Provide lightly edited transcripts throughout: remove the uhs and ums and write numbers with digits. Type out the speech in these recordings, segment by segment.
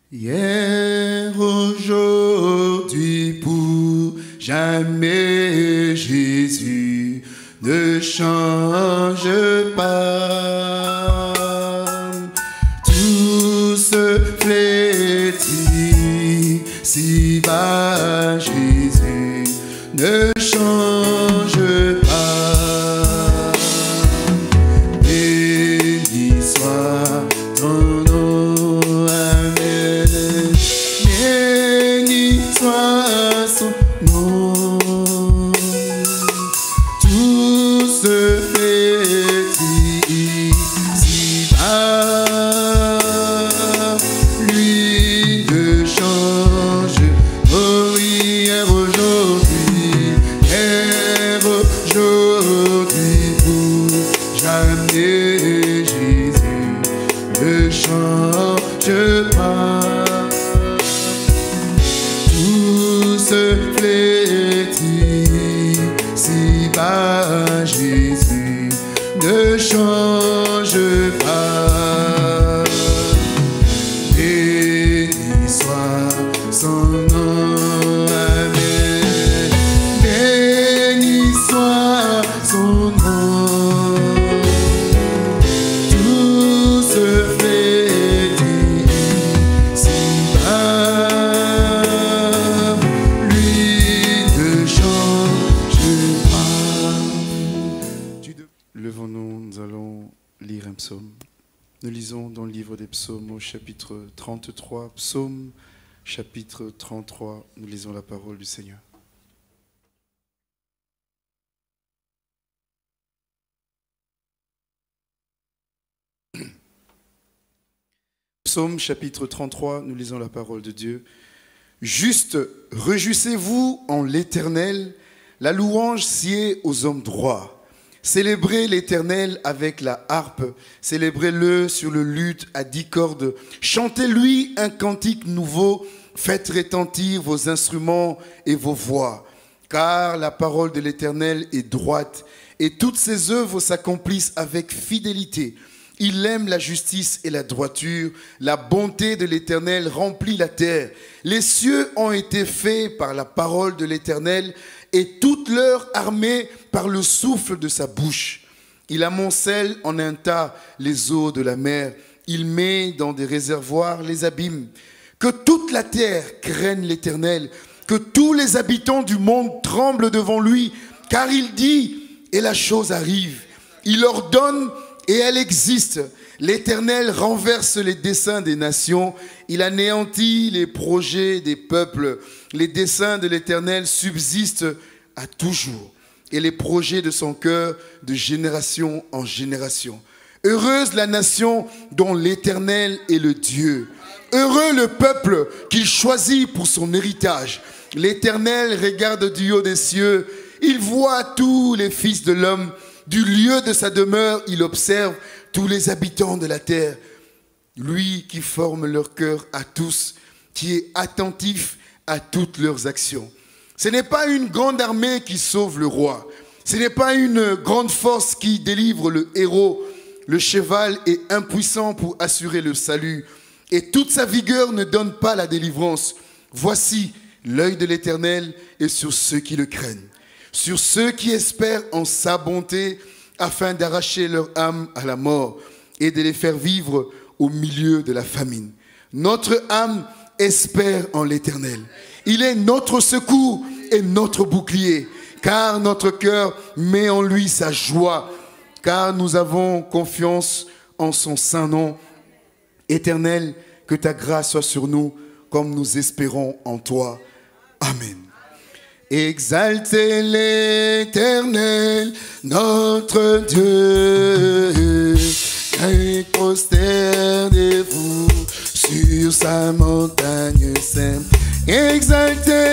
Hier, aujourd'hui, pour jamais, Jésus ne change pas. Tout se flétrit, si bas, Jésus ne change pas. Béni soit ton nom, Amen. Béni soit son nom. Tout se flétrit, si bas, lui ne change. Oh, hier, aujourd'hui, pour jamais, Jésus ne change pas. Tout se flétrit, si bas, Jésus ne change pas. Béni soit son nom, Amen. Béni soit son nom. Tout se flétrit, si bas, lui ne change pas. Levons-nous, nous allons lire un psaume. Nous lisons dans le livre des psaumes au chapitre 33, psaume chapitre 33, nous lisons la parole du Seigneur. Psaume chapitre 33, nous lisons la parole de Dieu. Juste, réjouissez-vous en l'Éternel, la louange sied aux hommes droits. Célébrez l'Éternel avec la harpe, célébrez-le sur le luth à 10 cordes. Chantez-lui un cantique nouveau, faites retentir vos instruments et vos voix. Car la parole de l'Éternel est droite, et toutes ses œuvres s'accomplissent avec fidélité. Il aime la justice et la droiture. La bonté de l'Éternel remplit la terre. Les cieux ont été faits par la parole de l'Éternel, et toute leur armée par le souffle de sa bouche. Il amoncelle en un tas les eaux de la mer. Il met dans des réservoirs les abîmes. Que toute la terre craigne l'Éternel. Que tous les habitants du monde tremblent devant lui. Car il dit, et la chose arrive. Il ordonne, et elle existe. L'Éternel renverse les desseins des nations. Il anéantit les projets des peuples. Les desseins de l'Éternel subsistent à toujours, et les projets de son cœur de génération en génération. Heureuse la nation dont l'Éternel est le Dieu. Heureux le peuple qu'il choisit pour son héritage. L'Éternel regarde du haut des cieux. Il voit tous les fils de l'homme. Du lieu de sa demeure, il observe tous les habitants de la terre. Lui qui forme leur cœur à tous, qui est attentif à toutes leurs actions. Ce n'est pas une grande armée qui sauve le roi. Ce n'est pas une grande force qui délivre le héros. Le cheval est impuissant pour assurer le salut. Et toute sa vigueur ne donne pas la délivrance. Voici, l'œil de l'Éternel est sur ceux qui le craignent. Sur ceux qui espèrent en sa bonté, afin d'arracher leur âme à la mort et de les faire vivre au milieu de la famine. Notre âme espère en l'Éternel. Il est notre secours et notre bouclier, car notre cœur met en lui sa joie, car nous avons confiance en son saint nom. Éternel, que ta grâce soit sur nous, comme nous espérons en toi. Amen. Exaltez l'Éternel, notre Dieu, et prosternez-vous sur sa montagne sainte. Exaltez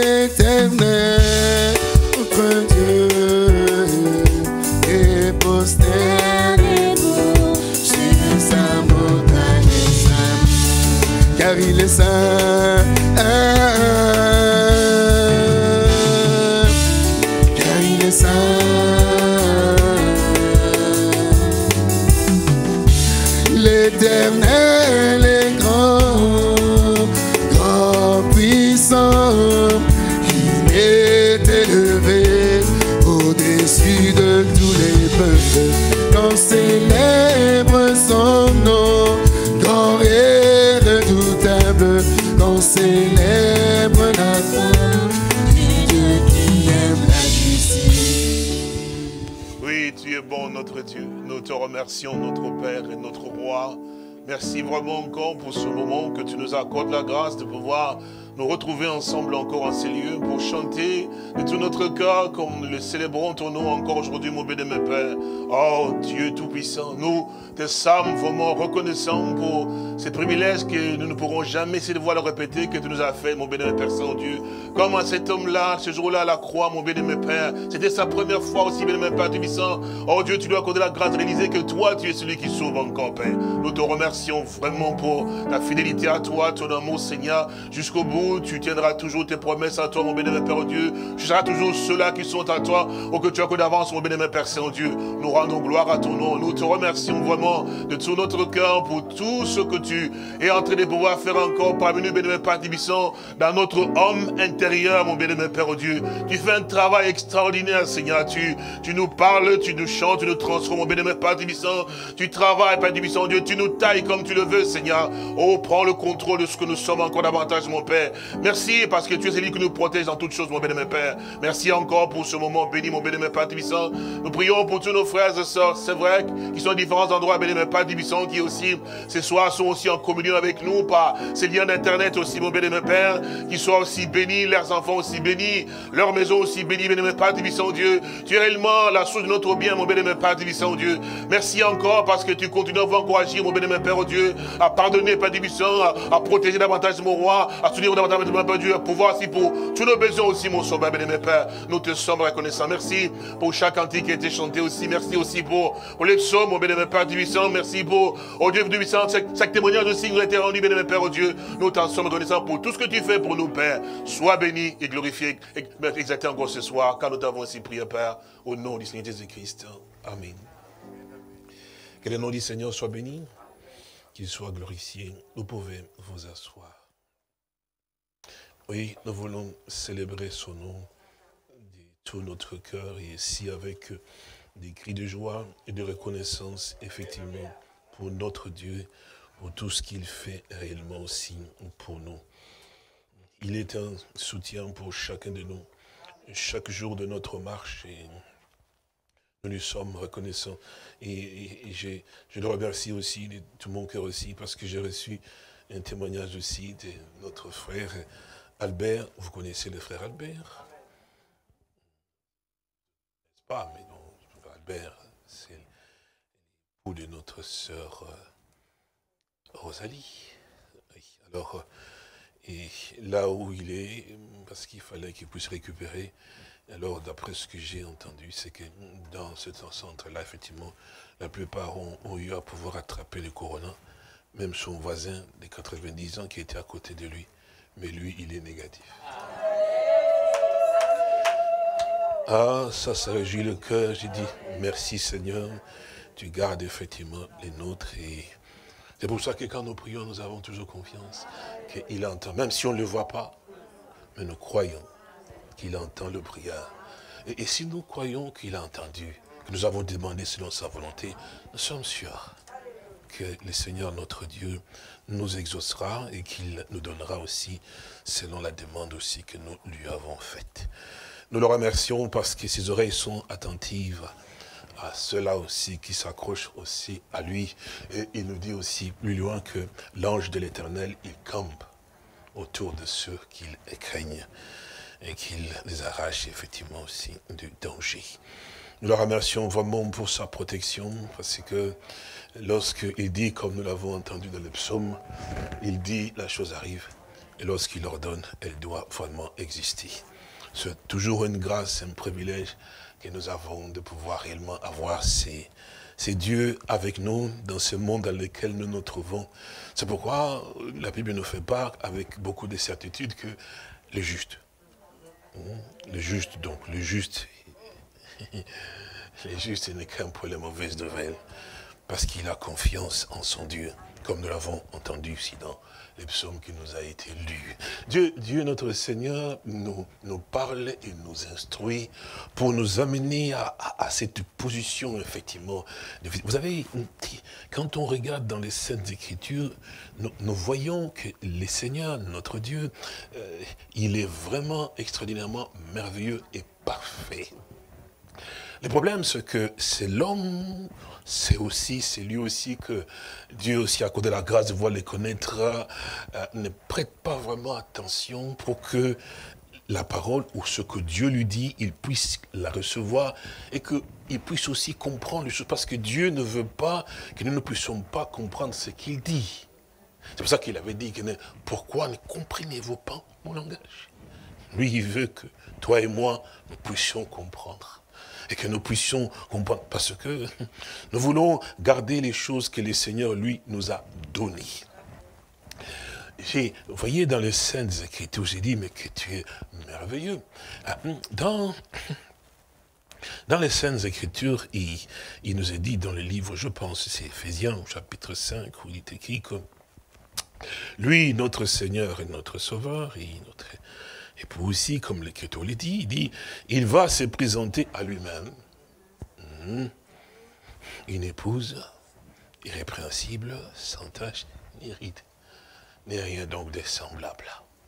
l'Éternel, notre Dieu, et prosternez-vous sur sa montagne sainte, car il est saint. Car il est saint. L'Éternel est grand. qu'on célèbre son nom, grand et redoutable, qu'on célèbre la foi du Dieu qui aime la justice. Oui, tu es bon, notre Dieu. Nous te remercions, notre Père et notre Roi. Merci vraiment encore pour ce moment que tu nous accordes la grâce de pouvoir nous retrouver ensemble encore en ces lieux pour chanter de tout notre cœur comme nous le célébrons ton nom encore aujourd'hui, mon bien-aimé Père. Oh Dieu Tout-Puissant, nous te sommes vraiment reconnaissants pour ce privilège que nous ne pourrons jamais essayer de voir le répéter que tu nous as fait, mon bien-aimé Père Saint-Dieu. Comme à cet homme-là, ce jour-là à la croix, mon bien-aimé Père, c'était sa première fois aussi, bien-aimé Père Tout-Puissant. Oh Dieu, tu lui as accordé la grâce de réaliser que toi, tu es celui qui sauve encore, Père. Nous te remercions vraiment pour ta fidélité à toi, ton amour, Seigneur, jusqu'au bout. Tu tiendras toujours tes promesses à toi, mon bénémoine Père Dieu. Tu seras toujours ceux-là qui sont à toi, ou que tu as que d'avance, mon bénémoine Père Saint-Dieu. Nous rendons gloire à ton nom. Nous te remercions vraiment de tout notre cœur pour tout ce que tu es en train de pouvoir faire encore parmi nous, bénémoine Père Tibissant, dans notre homme intérieur, mon bénémoine Père Dieu. Tu fais un travail extraordinaire, Seigneur. Tu nous parles, tu nous chantes, tu nous transformes, mon bénémoine Père Tibissant. Tu travailles, Père Tibissant, Dieu. Tu nous tailles comme tu le veux, Seigneur. Oh, prends le contrôle de ce que nous sommes encore davantage, mon Père. Merci parce que tu es celui qui nous protège dans toutes choses, mon béni, mon Père. Merci encore pour ce moment béni, mon béni, mon Père Tibissant. Nous prions pour tous nos frères et sœurs, c'est vrai, qui sont à différents endroits, béni, mon Père Tibissant, qui aussi, ce soir, sont aussi en communion avec nous par ces liens d'internet aussi, mon béni, mon Père, qui soient aussi bénis, leurs enfants aussi bénis, leur maison aussi bénie, béni, mon Père Tibissant, Dieu. Tu es réellement la source de notre bien, mon béni, mon Père Tibissant, Dieu. Merci encore parce que tu continues à vous encourager, mon béni, mon Père, Dieu, à pardonner, Père Tibissant, à protéger davantage mon roi, à soutenir davantage Dieu, à pouvoir aussi pour tous nos besoins aussi, mon sauveur, béni-aimé Père. Nous te sommes reconnaissants. Merci pour chaque cantique qui a été chanté aussi. Merci aussi pour les psaumes, mon béni-aimé Père Tibissant. Merci pour, oh Dieu Tibissant, chaque témoignage aussi qui nous a été rendu, béni-aimé Père, oh Dieu. Nous t'en sommes reconnaissants pour tout ce que tu fais pour nous, Père. Sois béni et glorifié, exalté encore ce soir, car nous t'avons ainsi prié, Père, au nom du Seigneur Jésus-Christ. Amen. Que le nom du Seigneur soit béni, qu'il soit glorifié. Vous pouvez vous asseoir. Oui, nous voulons célébrer son nom de tout notre cœur et ici avec des cris de joie et de reconnaissance, effectivement, pour notre Dieu, pour tout ce qu'il fait réellement aussi pour nous. Il est un soutien pour chacun de nous, chaque jour de notre marche et nous lui sommes reconnaissants. Et je le remercie aussi de tout mon cœur aussi parce que j'ai reçu un témoignage aussi de notre frère Albert. Vous connaissez le frère Albert? N'est-ce pas? Mais non, Albert, c'est l'époux de notre sœur Rosalie. Oui. Alors, et là où il est, parce qu'il fallait qu'il puisse récupérer, alors d'après ce que j'ai entendu, c'est que dans ce centre-là, effectivement, la plupart ont eu à pouvoir attraper le corona, même son voisin de 90 ans qui était à côté de lui. Mais lui, il est négatif. Ah, ça réjouit le cœur. J'ai dit, merci Seigneur, tu gardes effectivement les nôtres. Et c'est pour ça que quand nous prions, nous avons toujours confiance qu'il entend. Même si on ne le voit pas, mais nous croyons qu'il entend le prière. Et si nous croyons qu'il a entendu, que nous avons demandé selon sa volonté, nous sommes sûrs que le Seigneur notre Dieu nous exaucera et qu'il nous donnera aussi selon la demande aussi que nous lui avons faite. Nous le remercions parce que ses oreilles sont attentives à ceux-là aussi qui s'accrochent aussi à lui. Et il nous dit aussi plus loin que l'ange de l'Éternel, il campe autour de ceux qu'il craignent et qu'il les arrache effectivement aussi du danger. Nous le remercions vraiment pour sa protection parce que lorsqu'il dit, comme nous l'avons entendu dans le psaume, il dit la chose arrive et lorsqu'il ordonne, elle doit vraiment exister. C'est toujours une grâce, un privilège que nous avons de pouvoir réellement avoir ces dieux avec nous dans ce monde dans lequel nous nous trouvons. C'est pourquoi la Bible nous fait part avec beaucoup de certitude que le juste, donc le juste n'est qu'un pour les mauvaises nouvelles. parce qu'il a confiance en son Dieu, comme nous l'avons entendu ici dans les psaumes qui nous a été lus. Dieu notre Seigneur nous parle et nous instruit pour nous amener à cette position, effectivement. Vous savez, quand on regarde dans les Saintes Écritures, nous voyons que le Seigneur, notre Dieu, il est vraiment extraordinairement merveilleux et parfait. Le problème, c'est que c'est l'homme, c'est lui aussi que Dieu aussi a accordé la grâce de pouvoir les connaître, ne prête pas vraiment attention pour que la parole ou ce que Dieu lui dit, il puisse la recevoir et qu'il puisse aussi comprendre les choses. Parce que Dieu ne veut pas que nous ne puissions pas comprendre ce qu'il dit. C'est pour ça qu'il avait dit, pourquoi ne comprenez-vous pas mon langage? Lui, il veut que toi et moi, nous puissions comprendre. Et que nous puissions comprendre, parce que nous voulons garder les choses que le Seigneur, lui, nous a données. Vous voyez, dans les Saintes Écritures, j'ai dit, mais que tu es merveilleux. Dans les Saintes Écritures, il nous est dit dans le livre, je pense, c'est Éphésiens, au chapitre 5, où il est écrit que lui, notre Seigneur et notre Sauveur, et notre époux aussi, comme l'Écriture le dit, il dit, il va se présenter à lui-même, une épouse irrépréhensible, sans tache, ni ride, ni rien donc de semblable.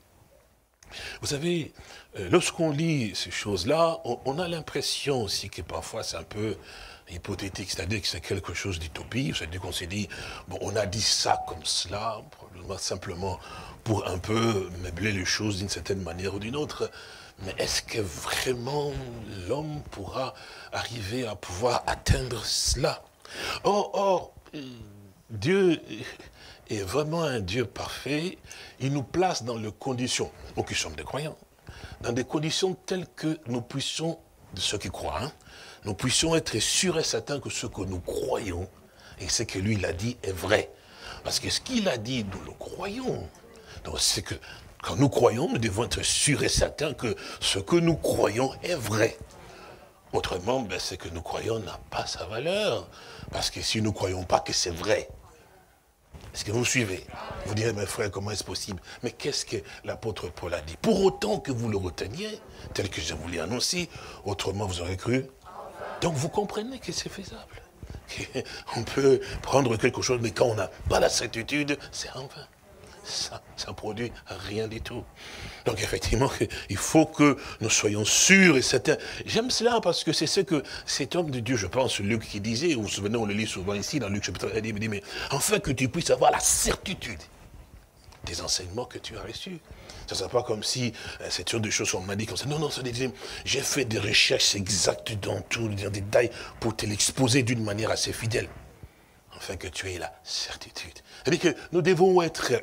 Vous savez, lorsqu'on lit ces choses-là, on a l'impression aussi que parfois c'est un peu hypothétique, c'est-à-dire que c'est quelque chose d'utopique, c'est-à-dire qu'on s'est dit, bon, on a dit ça comme cela, probablement simplement pour un peu meubler les choses d'une certaine manière ou d'une autre. Mais est-ce que vraiment l'homme pourra arriver à pouvoir atteindre cela? Or, Dieu est vraiment un Dieu parfait. Il nous place dans les conditions, nous qui sommes des croyants, dans des conditions telles que nous puissions, de ceux qui croient, nous puissions être sûrs et certains que ce que nous croyons, et ce que lui l'a dit, est vrai. Parce que ce qu'il a dit, nous le croyons. Donc c'est que quand nous croyons, nous devons être sûrs et certains que ce que nous croyons est vrai. Autrement, ce que nous croyons n'a pas sa valeur. Parce que si nous ne croyons pas que c'est vrai, est-ce que vous suivez? Vous direz, mes frères, comment est-ce possible? Mais qu'est-ce que l'apôtre Paul a dit? Pour autant que vous le reteniez, tel que je vous l'ai annoncé, autrement vous aurez cru. Donc vous comprenez que c'est faisable. On peut prendre quelque chose, mais quand on n'a pas la certitude, c'est en vain. Ça ne produit rien du tout. Donc effectivement, il faut que nous soyons sûrs et certains. J'aime cela parce que c'est ce que cet homme de Dieu, je pense, Luc qui disait, vous vous souvenez, on le lit souvent ici, dans Luc chapitre 1, il dit, mais afin que tu puisses avoir la certitude des enseignements que tu as reçus. Ça ne sera pas comme si c'est une des choses qu'on m'a dit comme ça. Non, ça dit, j'ai fait des recherches exactes dans tout, dans les détails, pour te l'exposer d'une manière assez fidèle. Afin que tu aies la certitude. C'est-à-dire que nous devons être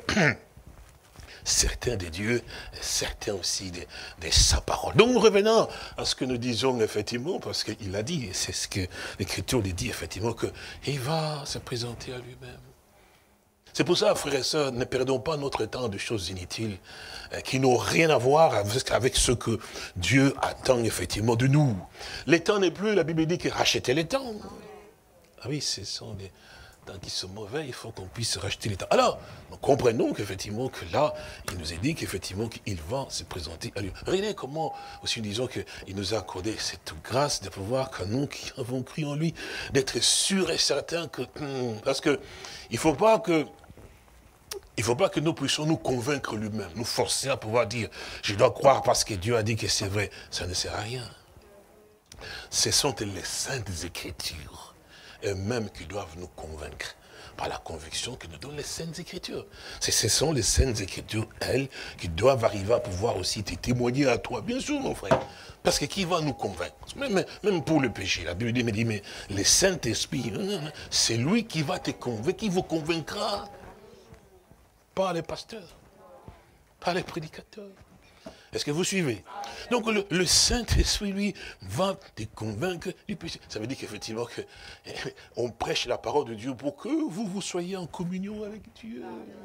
certains de Dieu, certains aussi de sa parole. Donc revenons à ce que nous disons effectivement, parce qu'il a dit, et c'est ce que l'Écriture lui dit effectivement, qu'il va se présenter à lui-même. C'est pour ça, frères et sœurs, ne perdons pas notre temps de choses inutiles, qui n'ont rien à voir avec ce que Dieu attend effectivement de nous. Les temps n'est plus, la Bible dit que racheter les temps. Ah oui, ce sont des temps qui sont mauvais, il faut qu'on puisse racheter les temps. Alors, nous comprenons qu'effectivement, que là, il nous est dit qu'effectivement, qu'il va se présenter à lui. Regardez comment, aussi, disons qu'il nous a accordé cette grâce de pouvoir, que nous qui avons cru en lui, d'être sûrs et certains que, parce que, il ne faut pas que nous puissions nous convaincre lui-même, nous forcer à pouvoir dire, je dois croire parce que Dieu a dit que c'est vrai. Ça ne sert à rien. Ce sont les Saintes Écritures eux-mêmes qui doivent nous convaincre par la conviction que nous donnent les Saintes Écritures. Ce sont les Saintes Écritures, elles, qui doivent arriver à pouvoir aussi te témoigner à toi, bien sûr, mon frère. Parce que qui va nous convaincre? Même pour le péché, la Bible dit, mais le Saint-Esprit, c'est lui qui va te convaincre, qui vous convaincra. Pas les pasteurs, pas les prédicateurs. Est-ce que vous suivez? Donc le Saint-Esprit, lui, va te convaincre du péché. Ça veut dire qu'effectivement, on prêche la parole de Dieu pour que vous soyez en communion avec Dieu.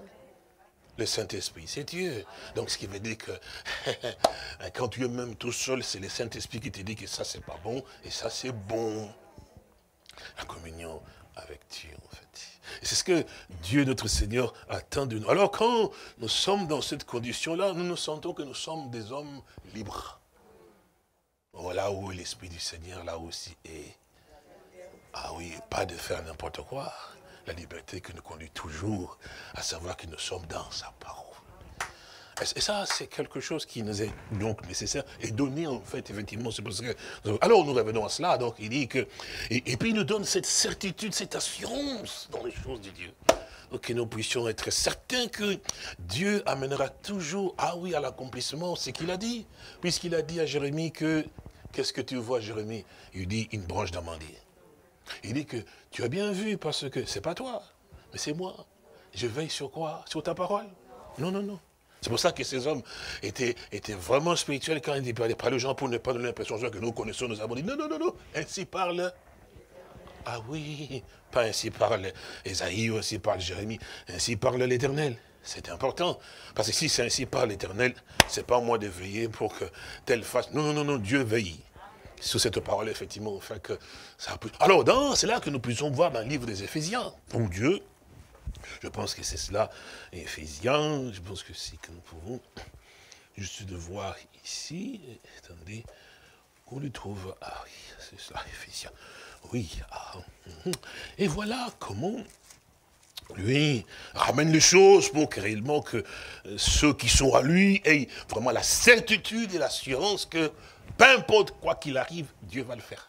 Le Saint-Esprit, c'est Dieu. Donc ce qui veut dire que quand tu es même tout seul, c'est le Saint-Esprit qui te dit que ça c'est pas bon et ça c'est bon. La communion avec Dieu, en fait. Et c'est ce que Dieu, notre Seigneur, attend de nous. Alors, quand nous sommes dans cette condition-là, nous nous sentons que nous sommes des hommes libres. Voilà où l'Esprit du Seigneur, là aussi, est. Ah oui, pas de faire n'importe quoi. La liberté qui nous conduit toujours à savoir que nous sommes dans sa parole. Et ça, c'est quelque chose qui nous est donc nécessaire et donné, en fait, effectivement. C'est parce que... Alors, nous revenons à cela. Donc, il dit que... Et puis, il nous donne cette certitude, cette assurance dans les choses de Dieu. Donc, que nous puissions être certains que Dieu amènera toujours, ah oui, à l'accomplissement ce qu'il a dit. Puisqu'il a dit à Jérémie que... Qu'est-ce que tu vois, Jérémie? Il dit une branche d'amandier. Il dit que tu as bien vu parce que c'est pas toi, mais c'est moi. Je veille sur quoi? Sur ta parole? Non, non, non. C'est pour ça que ces hommes étaient vraiment spirituels quand ils parlaient aux gens pour ne pas donner l'impression que nous connaissons, nous avons dit non, non, non, non, ainsi parle. Ah oui, pas ainsi parle Ésaïe ou ainsi parle Jérémie, ainsi parle l'Éternel. C'est important, parce que si c'est ainsi parle l'Éternel, c'est pas moi de veiller pour que tel fasse. Non, non, non, non, Dieu veille sur cette parole, effectivement, enfin que ça peut... Alors, c'est là que nous puissions voir dans le livre des Éphésiens, donc Dieu, je pense que c'est cela, Éphésiens, je pense que c'est que nous pouvons juste de voir ici, attendez, on le trouve, ah oui, c'est cela, Éphésiens, oui, et voilà comment lui ramène les choses pour que réellement que ceux qui sont à lui aient vraiment la certitude et l'assurance que peu importe quoi qu'il arrive, Dieu va le faire.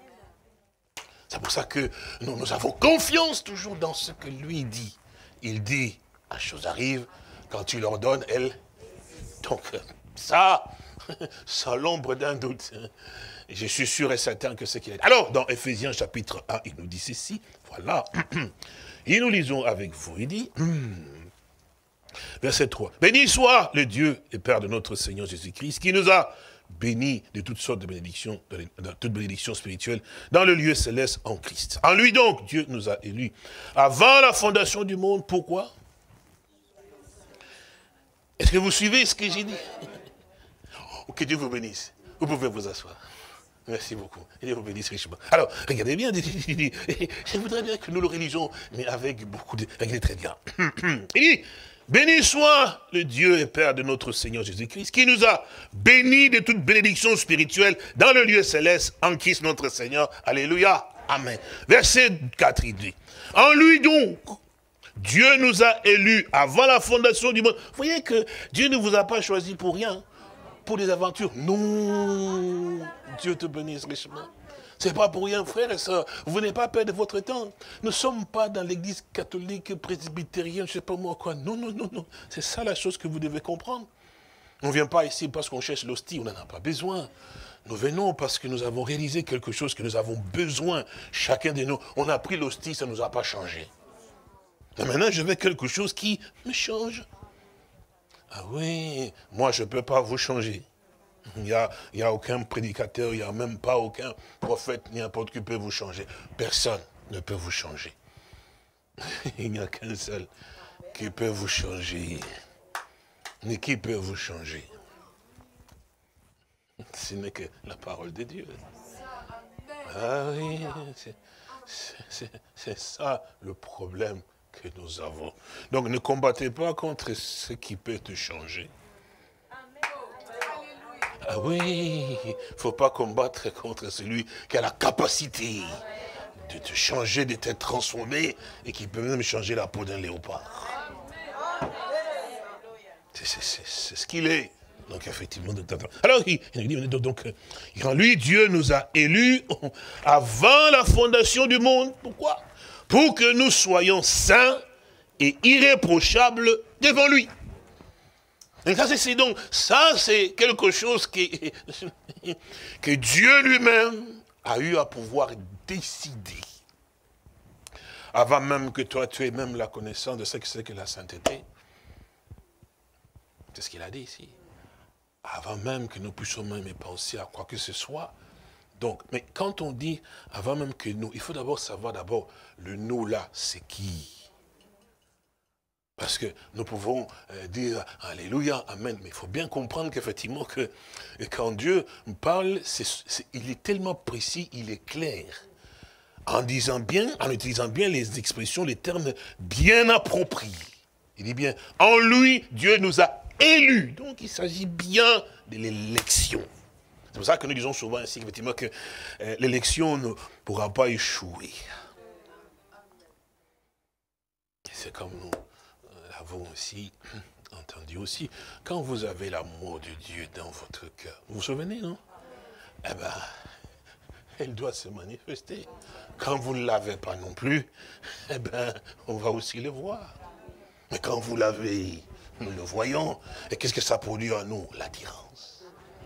C'est pour ça que nous avons confiance toujours dans ce que lui dit. Il dit, la chose arrive, quand tu leur donnes, elle. Donc ça, sans l'ombre d'un doute, je suis sûr et certain que c'est qu'il a dit. Alors, dans Éphésiens chapitre 1, il nous dit ceci, voilà. Et nous lisons avec vous, il dit, verset 3, « Béni soit le Dieu et Père de notre Seigneur Jésus-Christ, qui nous a bénis de toutes sortes de bénédictions, de toutes bénédictions spirituelles, dans le lieu céleste en Christ. En lui donc, Dieu nous a élus avant la fondation du monde. Pourquoi? Est-ce que vous suivez ce que j'ai dit? Que Dieu vous bénisse. Vous pouvez vous asseoir. Merci beaucoup. Et Dieu vous bénisse richement. Alors, regardez bien, je voudrais bien que nous le réalisions, mais avec beaucoup de... Regardez très bien. Il dit, béni soit le Dieu et Père de notre Seigneur Jésus-Christ, qui nous a bénis de toute bénédiction spirituelle dans le lieu céleste, en Christ notre Seigneur. Alléluia. Amen. Verset 4, il dit, en lui donc, Dieu nous a élus avant la fondation du monde. Vous voyez que Dieu ne vous a pas choisi pour rien, pour des aventures. Non, Dieu te bénisse richement. C'est pas pour rien, frères et sœurs. Vous n'avez pas perdre votre temps. Nous ne sommes pas dans l'église catholique, presbytérienne, je ne sais pas moi quoi. Non, non, non, non. C'est ça la chose que vous devez comprendre. On ne vient pas ici parce qu'on cherche l'hostie, on n'en a pas besoin. Nous venons parce que nous avons réalisé quelque chose que nous avons besoin. Chacun de nous, on a pris l'hostie, ça ne nous a pas changé. Et maintenant, je veux quelque chose qui me change. Ah oui, moi je ne peux pas vous changer. Il n'y a aucun prédicateur, il n'y a même pas aucun prophète, n'importe qui peut vous changer. Personne ne peut vous changer. Il n'y a qu'un seul qui peut vous changer. Mais qui peut vous changer? Ce n'est que la parole de Dieu. Ah oui, c'est ça le problème que nous avons. Donc ne combattez pas contre ce qui peut te changer. Ah oui, il ne faut pas combattre contre celui qui a la capacité de te changer, de te transformer et qui peut même changer la peau d'un léopard. C'est ce qu'il est. Donc effectivement, alors il dit, donc, lui, Dieu nous a élus avant la fondation du monde. Pourquoi? Pour que nous soyons saints et irréprochables devant lui. Et ça, c'est quelque chose que Dieu lui-même a eu à pouvoir décider. Avant même que toi, tu aies même la connaissance de ce que c'est que la sainteté. C'est ce qu'il a dit ici. Avant même que nous puissions même penser à quoi que ce soit. Donc, mais quand on dit avant même que nous, il faut d'abord savoir le nous là, c'est qui? Parce que nous pouvons dire Alléluia, Amen. Mais il faut bien comprendre qu'effectivement, que quand Dieu parle, il est tellement précis, il est clair. en utilisant bien les expressions, les termes bien appropriés. Il dit bien, en lui, Dieu nous a élus. Donc il s'agit bien de l'élection. C'est pour ça que nous disons souvent ainsi, effectivement, que l'élection ne pourra pas échouer. C'est comme nous l'avons aussi entendu aussi. Quand vous avez l'amour de Dieu dans votre cœur, vous vous souvenez, non? Eh bien, elle doit se manifester. Quand vous ne l'avez pas non plus, eh bien, on va aussi le voir. Mais quand vous l'avez, nous le voyons. Et qu'est-ce que ça produit en nous? L'attirance.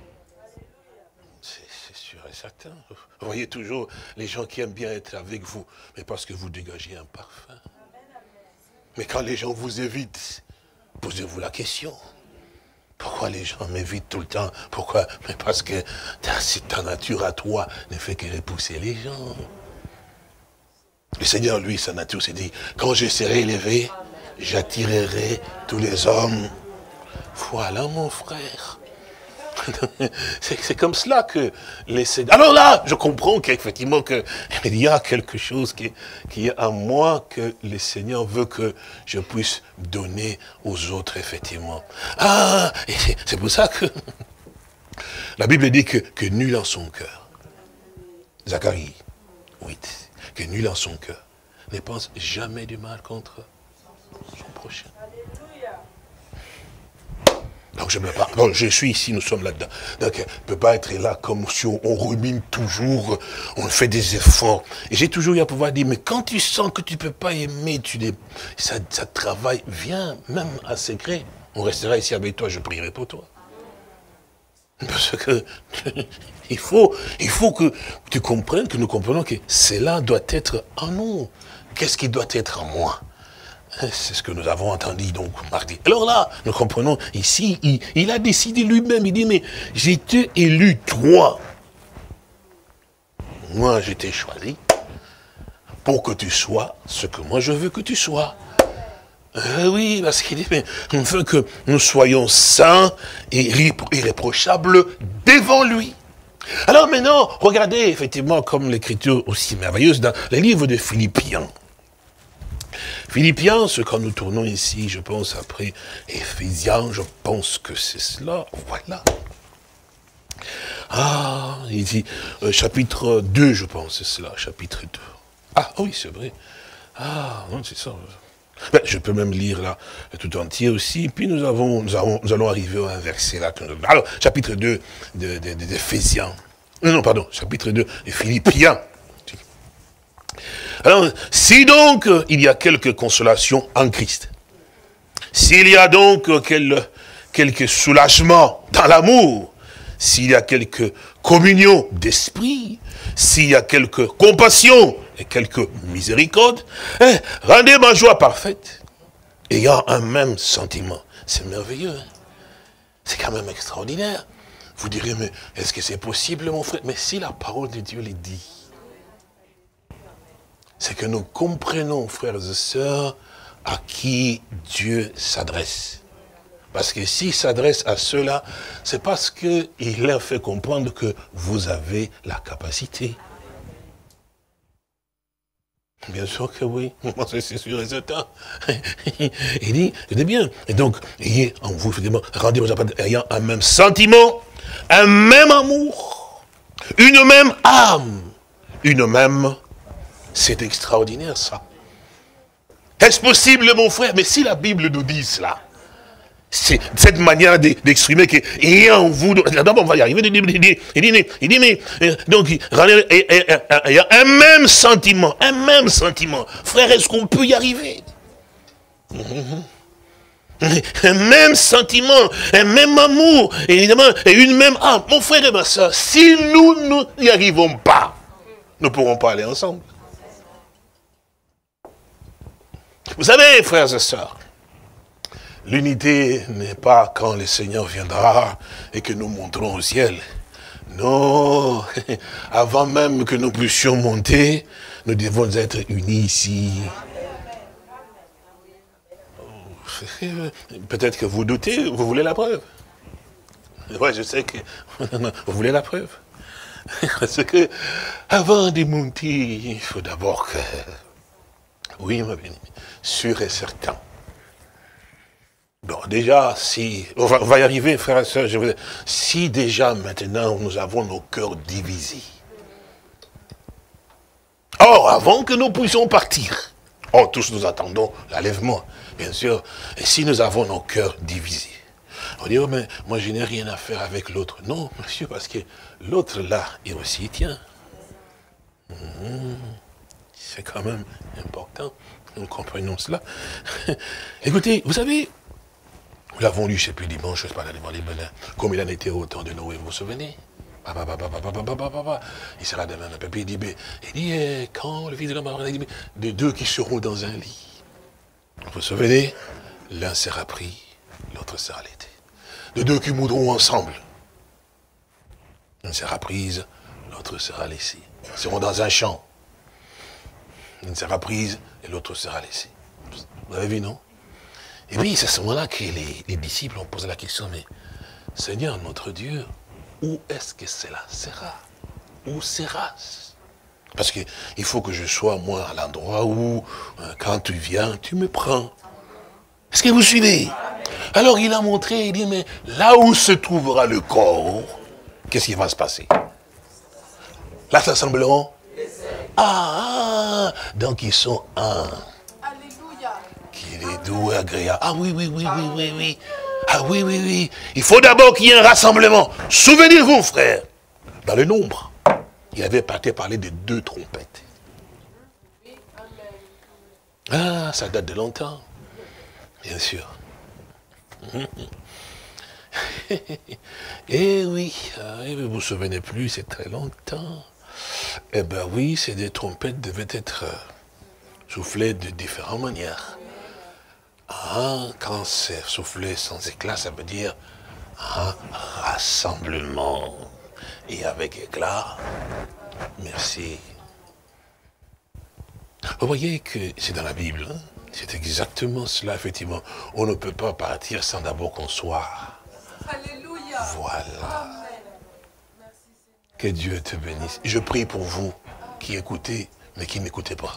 C'est sûr et certain. Vous voyez toujours les gens qui aiment bien être avec vous, mais parce que vous dégagez un parfum. Mais quand les gens vous évitent, posez-vous la question. Pourquoi les gens m'évitent tout le temps? Pourquoi? Mais parce que ta nature à toi ne fait que repousser les gens. Le Seigneur, lui, sa nature s'est dit, quand je serai élevé, j'attirerai tous les hommes. Voilà, mon frère. C'est comme cela que les Seigneurs... Alors là, je comprends qu'effectivement, il y a quelque chose qui est en moi que le Seigneur veut que je puisse donner aux autres, effectivement. Ah, c'est pour ça que la Bible dit que nul en son cœur, Zacharie 8, que nul en son cœur ne pense jamais du mal contre son prochain. Donc je ne peux pas, bon, je suis ici, nous sommes là-dedans. Donc je ne peux pas être là comme si on rumine toujours, on fait des efforts. Et j'ai toujours eu à pouvoir dire, mais quand tu sens que tu ne peux pas aimer, ça travaille, viens, même à secret. On restera ici avec toi, je prierai pour toi. Parce que il faut que tu comprennes, que nous comprenions que cela doit être en nous. Qu'est-ce qui doit être en moi? C'est ce que nous avons entendu donc mardi. Alors là, nous comprenons ici, il a décidé lui-même, il dit, mais j'ai été élu toi. Moi, je t'ai choisi pour que tu sois ce que moi je veux que tu sois. Oui, parce qu'il dit, mais on veut que nous soyons saints et irréprochables devant lui. Alors maintenant, regardez effectivement comme l'écriture aussi merveilleuse dans les livres de Philippiens. Philippiens, ce quand nous tournons ici, je pense après Éphésiens, je pense que c'est cela, voilà. Ah, il dit, chapitre 2, je pense, c'est cela, chapitre 2. Ah oui, c'est vrai. Ah, non, c'est ça. Ben, je peux même lire là, tout entier aussi, puis nous allons arriver à un verset là. Alors, chapitre 2 d'Éphésiens. Non, pardon, chapitre 2 de Philippiens. Alors, si donc il y a quelque consolation en Christ, s'il y a donc quelque soulagement dans l'amour, s'il y a quelque communion d'esprit, s'il y a quelque compassion et quelque miséricorde, rendez ma joie parfaite, ayant un même sentiment. C'est merveilleux, hein? C'est quand même extraordinaire. Vous direz, mais est-ce que c'est possible, mon frère? Mais si la parole de Dieu l'est dit, c'est que nous comprenons, frères et sœurs, à qui Dieu s'adresse. Parce que s'il s'adresse à ceux-là, c'est parce qu'il leur fait comprendre que vous avez la capacité. Bien sûr que oui, c'est sûr et certain. Il dit, c'est bien. Et donc, ayez en vous, rendez-vous ayant un même sentiment, un même amour, une même âme, une même... C'est extraordinaire, ça. Est-ce possible, mon frère? Mais si la Bible nous dit cela, c'est cette manière d'exprimer que, et en vous, d'abord on va y arriver, il dit, mais, donc, il y a un même sentiment, frère, est-ce qu'on peut y arriver? Un même sentiment, un même amour, évidemment, et une même âme. Mon frère et ma soeur, si nous n'y arrivons pas, nous ne pourrons pas aller ensemble. Vous savez, frères et sœurs, l'unité n'est pas quand le Seigneur viendra et que nous monterons au ciel. Non, avant même que nous puissions monter, nous devons être unis ici. Peut-être que vous doutez, vous voulez la preuve. Oui, je sais que vous voulez la preuve. Parce que, avant de monter, il faut d'abord que... Oui, ma bien-aimée, sûr et certain. Bon, déjà, si... On va y arriver, frères et sœurs, si déjà, maintenant, nous avons nos cœurs divisés. Or, avant que nous puissions partir, oh, tous nous attendons l'enlèvement, bien sûr. Et si nous avons nos cœurs divisés, on dit, oh, mais moi, je n'ai rien à faire avec l'autre. Non, monsieur, parce que l'autre, là, il aussi tient. C'est quand même important. Nous comprenons cela. Écoutez, vous savez, nous l'avons lu, je ne sais plus, dimanche, je ne sais pas, devant les Belins, comme il en était au temps de Noé, vous vous souvenez? Il sera demain un papier, il dit, quand le fils de l'homme aura dit, de deux qui seront dans un lit. Vous vous souvenez? L'un sera pris, l'autre sera laissé. De deux qui mourront ensemble. L'une sera prise, l'autre sera laissée. Ils seront dans un champ. L'une sera prise et l'autre sera laissée. Vous avez vu, non? Et puis, c'est à ce moment-là que les disciples ont posé la question, mais Seigneur, notre Dieu, où est-ce que cela sera? Où sera-ce? Parce qu'il faut que je sois, moi, à l'endroit où, quand tu viens, tu me prends. Est-ce que vous suivez? Alors, il a montré, il dit, mais là où se trouvera le corps, qu'est-ce qui va se passer? Là, ça sembleront? Ah, donc ils sont un. Alléluia. Qu'il est doux et agréable. Ah oui. Ah oui. Il faut d'abord qu'il y ait un rassemblement. Souvenez-vous, frère, dans le nombre, il avait parlé de 2 trompettes. Ah, ça date de longtemps. Bien sûr. Eh oui, vous vous souvenez plus, c'est très longtemps. Eh bien oui, ces 2 trompettes devaient être soufflées de différentes manières. Ah, quand c'est soufflé sans éclat, ça veut dire un rassemblement. Et avec éclat, merci. Vous voyez que c'est dans la Bible, hein? C'est exactement cela, effectivement. On ne peut pas partir sans d'abord qu'on soit. Alléluia. Voilà. Amen. Merci, Seigneur. Que Dieu te bénisse. Je prie pour vous qui écoutez, mais qui n'écoutez pas.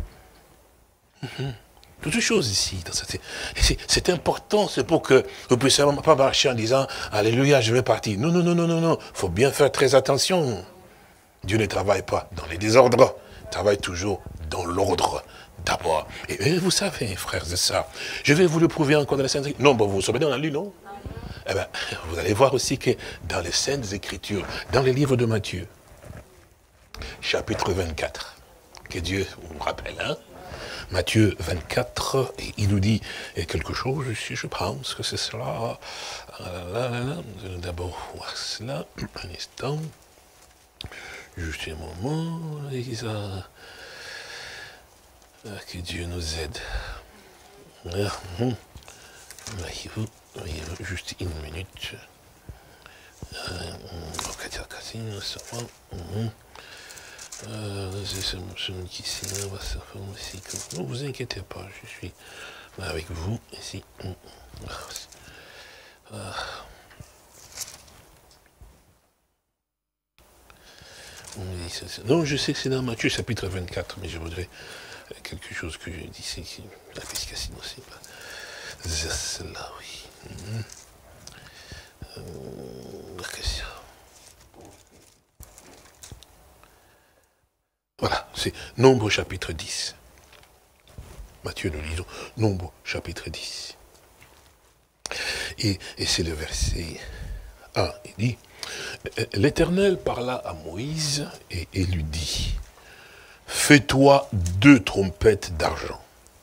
Toutes choses ici. C'est important, c'est pour que vous ne puissiez pas marcher en disant « Alléluia, je vais partir ». Non. Il faut bien faire très attention. Dieu ne travaille pas dans les désordres, il travaille toujours dans l'ordre d'abord. Et vous savez, frères et sœurs, je vais vous le prouver encore dans les Saintes Écritures. Non, vous vous souvenez, on a lu, non? Eh bien, vous allez voir aussi que dans les Saintes Écritures, dans les livres de Matthieu, chapitre 24, que Dieu vous rappelle, hein? Matthieu 24, et il nous dit quelque chose ici, je pense que c'est cela. Nous allons d'abord voir cela, un instant. Juste un moment, que Dieu nous aide. Voyez-vous, juste une minute. Ne vous inquiétez pas, je suis avec vous ici. Non, je sais que c'est dans Matthieu chapitre 24, mais je voudrais quelque chose que je dis ici. Parce que sinon c'est pas. C'est cela, oui. Voilà, c'est Nombre chapitre 10. Matthieu, nous lisons Nombre chapitre 10. Et c'est le verset 1. Il dit, l'Éternel parla à Moïse et lui dit, fais-toi 2 trompettes d'argent.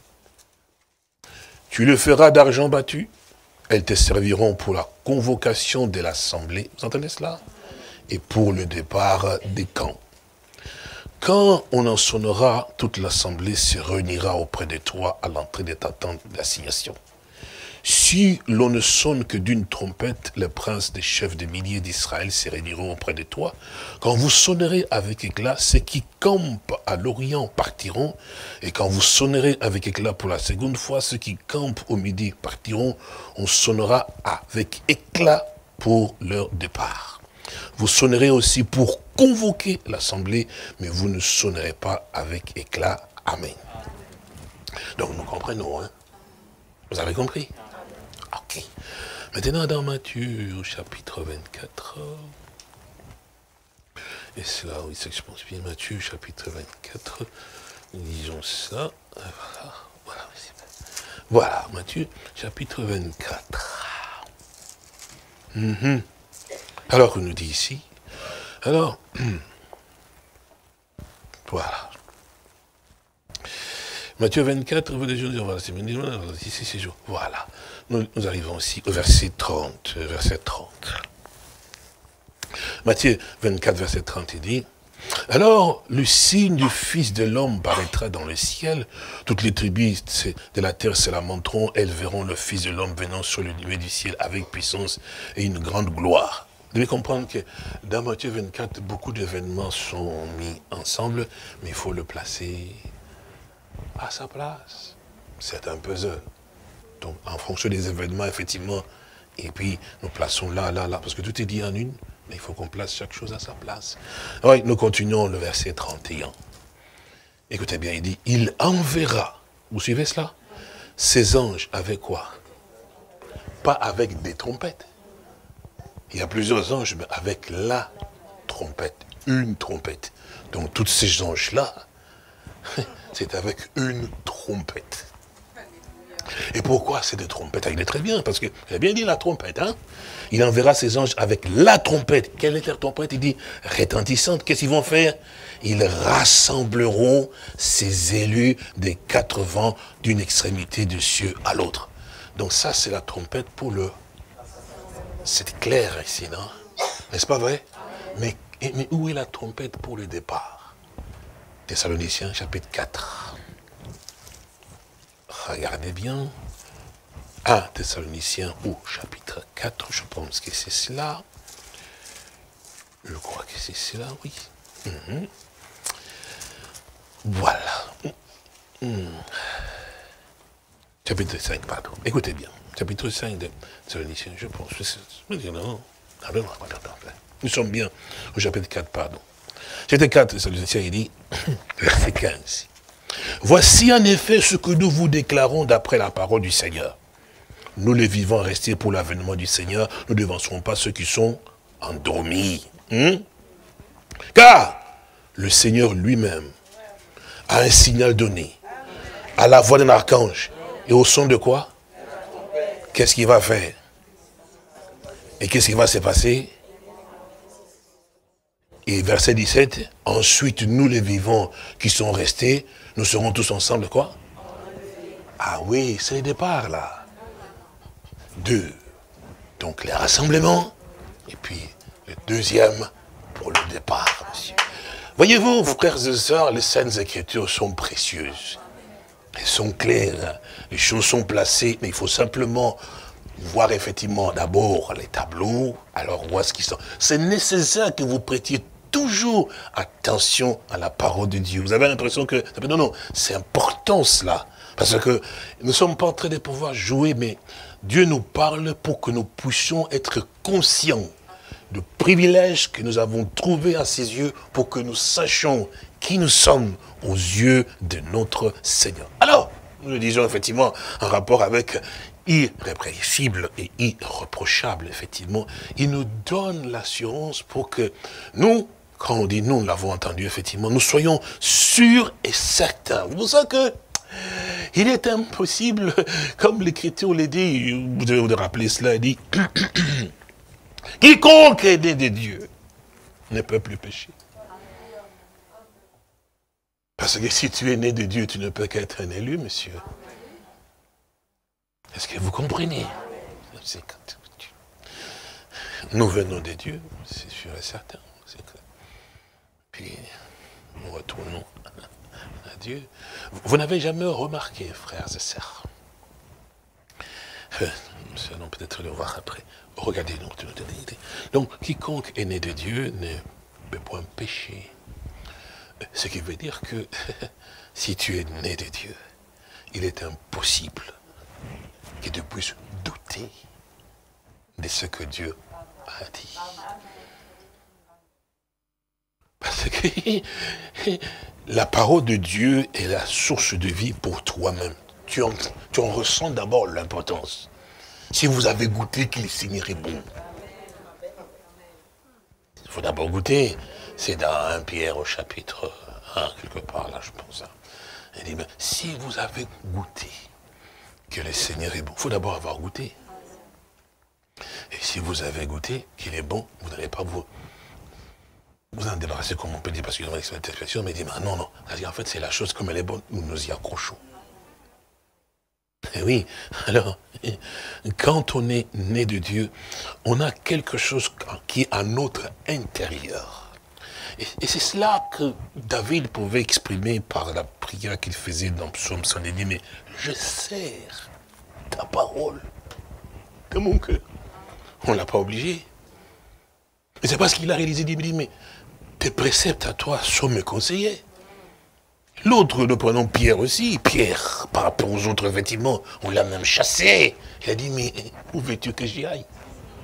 Tu le feras d'argent battu. Elles te serviront pour la convocation de l'assemblée. Vous entendez cela? Et pour le départ des camps. Quand on en sonnera, toute l'assemblée se réunira auprès de toi à l'entrée de ta tente d'assignation. Si l'on ne sonne que d'une trompette, les princes des chefs de milliers d'Israël se réuniront auprès de toi. Quand vous sonnerez avec éclat, ceux qui campent à l'Orient partiront. Et quand vous sonnerez avec éclat pour la seconde fois, ceux qui campent au midi partiront. On sonnera avec éclat pour leur départ. Vous sonnerez aussi pour convoquer l'assemblée, mais vous ne sonnerez pas avec éclat. Amen. Donc nous comprenons, hein? Vous avez compris? Ok. Maintenant dans Matthieu, chapitre 24. Et c'est là où je pense bien, Matthieu, chapitre 24. Nous lisons ça. Voilà, Matthieu, chapitre 24. Alors, on nous dit ici, alors, voilà. Matthieu 24, voilà. Nous arrivons aussi au verset 30, Matthieu 24, verset 30, il dit, alors, le signe du Fils de l'homme paraîtra dans le ciel. Toutes les tribus de la terre se lamenteront. Elles verront le Fils de l'homme venant sur le nuée du ciel avec puissance et une grande gloire. Vous devez comprendre que dans Matthieu 24, beaucoup d'événements sont mis ensemble, mais il faut le placer à sa place. C'est un puzzle. Donc, en fonction des événements, effectivement, et puis nous plaçons là, parce que tout est dit en une. Mais il faut qu'on place chaque chose à sa place. Oui, nous continuons le verset 31. Écoutez bien, il dit, il enverra, vous suivez cela? Ses anges avec quoi? Pas avec des trompettes. Il y a plusieurs anges, mais avec la trompette, une trompette. Donc tous ces anges-là, c'est avec une trompette. Et pourquoi c'est des trompettes? Il est très bien, parce qu'il a bien dit la trompette, hein? Il enverra ses anges avec la trompette. Quelle est la trompette? Il dit retentissante. Qu'est-ce qu'ils vont faire? Ils rassembleront ses élus des 4 vents d'une extrémité du ciel à l'autre. Donc ça, c'est la trompette pour le... C'est clair ici, non? N'est-ce pas vrai? Mais où est la trompette pour le départ? Thessaloniciens, chapitre 4. Regardez bien. 1 Thessaloniciens au chapitre 4, je pense que c'est cela. Je crois que c'est cela, oui. Voilà. Chapitre 5, pardon. Écoutez bien. Chapitre 5 de Thessaloniciens, je pense. Non. Nous sommes bien au chapitre 4, pardon. Chapitre 4 Thessaloniciens, il dit, verset 15. Voici en effet ce que nous vous déclarons d'après la parole du Seigneur. Nous les vivants restés pour l'avènement du Seigneur, nous ne devancerons pas ceux qui sont endormis. Car le Seigneur lui-même a un signal donné, à la voix d'un archange, et au son de quoi? Qu'est-ce qu'il va faire? Et qu'est-ce qui va se passer? Et verset 17, ensuite nous les vivants qui sont restés, nous serons tous ensemble quoi? Ah oui, c'est le départ là. 2. Donc les rassemblements, et puis le deuxième pour le départ, monsieur. Voyez-vous, frères et sœurs, les Saintes Écritures sont précieuses. Elles sont claires, les choses sont placées, mais il faut simplement voir effectivement d'abord les tableaux, alors voir ce qu'ils sont. C'est nécessaire que vous prêtiez toujours attention à la parole de Dieu. Vous avez l'impression que... Non, c'est important cela. Parce que nous ne sommes pas en train de pouvoir jouer, mais Dieu nous parle pour que nous puissions être conscients du privilège que nous avons trouvé à ses yeux pour que nous sachions qui nous sommes aux yeux de notre Seigneur. Alors, nous le disons effectivement en rapport avec irrépréhensible et irreprochable, effectivement, il nous donne l'assurance pour que nous, quand on dit nous l'avons entendu, effectivement, nous soyons sûrs et certains. Vous savez que il est impossible, comme l'Écriture l'a dit, vous devez vous rappeler cela, il dit, quiconque est né de Dieu ne peut plus pécher. Parce que si tu es né de Dieu, tu ne peux qu'être un élu, monsieur. Est-ce que vous comprenez? Nous venons de Dieu, c'est sûr et certain. Puis nous retournons à Dieu. Vous n'avez jamais remarqué, frères et sœurs, nous allons peut-être le voir après. Regardez donc. Donc, quiconque est né de Dieu ne peut point pécher. Ce qui veut dire que si tu es né de Dieu, il est impossible que tu puisses douter de ce que Dieu a dit. Parce que la parole de Dieu est la source de vie pour toi-même. Tu en ressens d'abord l'importance. Si vous avez goûté que le Seigneur est bon. Il faut d'abord goûter. C'est dans 1 Pierre au chapitre 1, quelque part là, je pense. Il dit, mais si vous avez goûté que le Seigneur est bon, il faut d'abord avoir goûté. Et si vous avez goûté qu'il est bon, vous n'allez pas vous en débarrasser, comme on peut dire, parce qu'il y a une expression, mais il dit, mais non, en fait, c'est la chose comme elle est bonne, nous nous y accrochons. Et oui, alors, quand on est né de Dieu, on a quelque chose qui est à notre intérieur. Et c'est cela que David pouvait exprimer par la prière qu'il faisait dans Psaume 100. Il dit, mais je sers ta parole de mon cœur. On ne l'a pas obligé. Et c'est parce qu'il a réalisé, il dit, mais tes préceptes à toi sont mes conseillers. L'autre, nous prenons Pierre aussi. Pierre, par rapport aux autres, effectivement, on l'a même chassé. Il a dit, mais où veux-tu que j'y aille?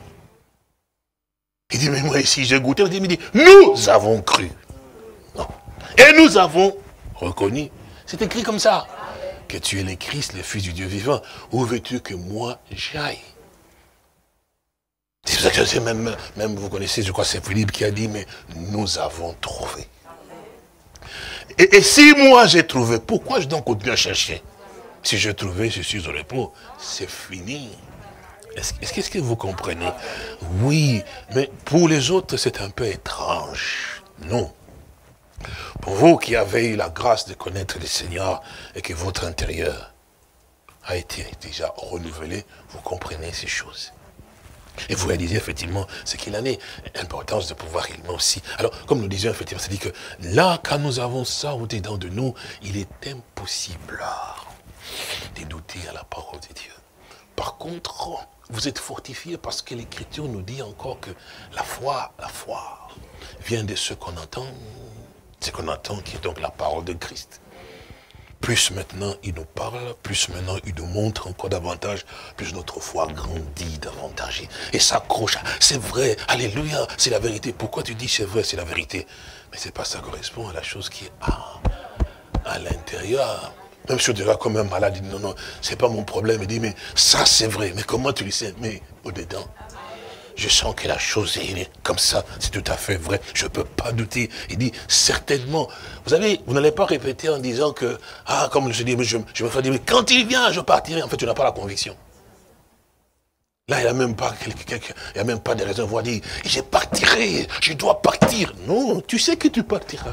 Il dit, mais moi ici, j'ai goûté. Il dit, nous avons cru. Non. Et nous avons reconnu. C'est écrit comme ça. Que tu es le Christ, le Fils du Dieu vivant. Où veux-tu que moi j'aille? C'est pour ça que c'est même, vous connaissez, je crois, c'est Philippe qui a dit, mais nous avons trouvé. Et si moi j'ai trouvé, pourquoi je dois continuer à chercher? Si j'ai trouvé, je suis au repos, c'est fini. Est-ce que vous comprenez? Oui, mais pour les autres, c'est un peu étrange. Non. Pour vous qui avez eu la grâce de connaître le Seigneur et que votre intérieur a été déjà renouvelé, vous comprenez ces choses. Et vous réalisez effectivement ce qu'il en est, l'importance de pouvoir réellement aussi. Alors, comme nous disions effectivement, c'est-à-dire que là, quand nous avons ça au-dedans de nous, il est impossible de douter à la parole de Dieu. Par contre, vous êtes fortifiés parce que l'Écriture nous dit encore que la foi vient de ce qu'on entend qui est donc la parole de Christ. Plus maintenant il nous parle, plus maintenant il nous montre encore davantage, plus notre foi grandit davantage et s'accroche. C'est vrai, alléluia, c'est la vérité. Pourquoi tu dis c'est vrai, c'est la vérité? Mais c'est pas ça correspond à la chose qui est à l'intérieur. Même si on dirait comme un malade, il dit non, c'est pas mon problème. Il dit, mais ça c'est vrai, mais comment tu le sais? Mais au-dedans, je sens que la chose est comme ça, c'est tout à fait vrai, je ne peux pas douter. Il dit, certainement, vous savez, vous n'allez pas répéter en disant que, comme je dis, je me fais dire, mais quand il vient, je partirai. En fait, tu n'as pas la conviction. Là, il n'y a même pas de raison de voir dire, je partirai, je dois partir. Non, tu sais que tu partiras.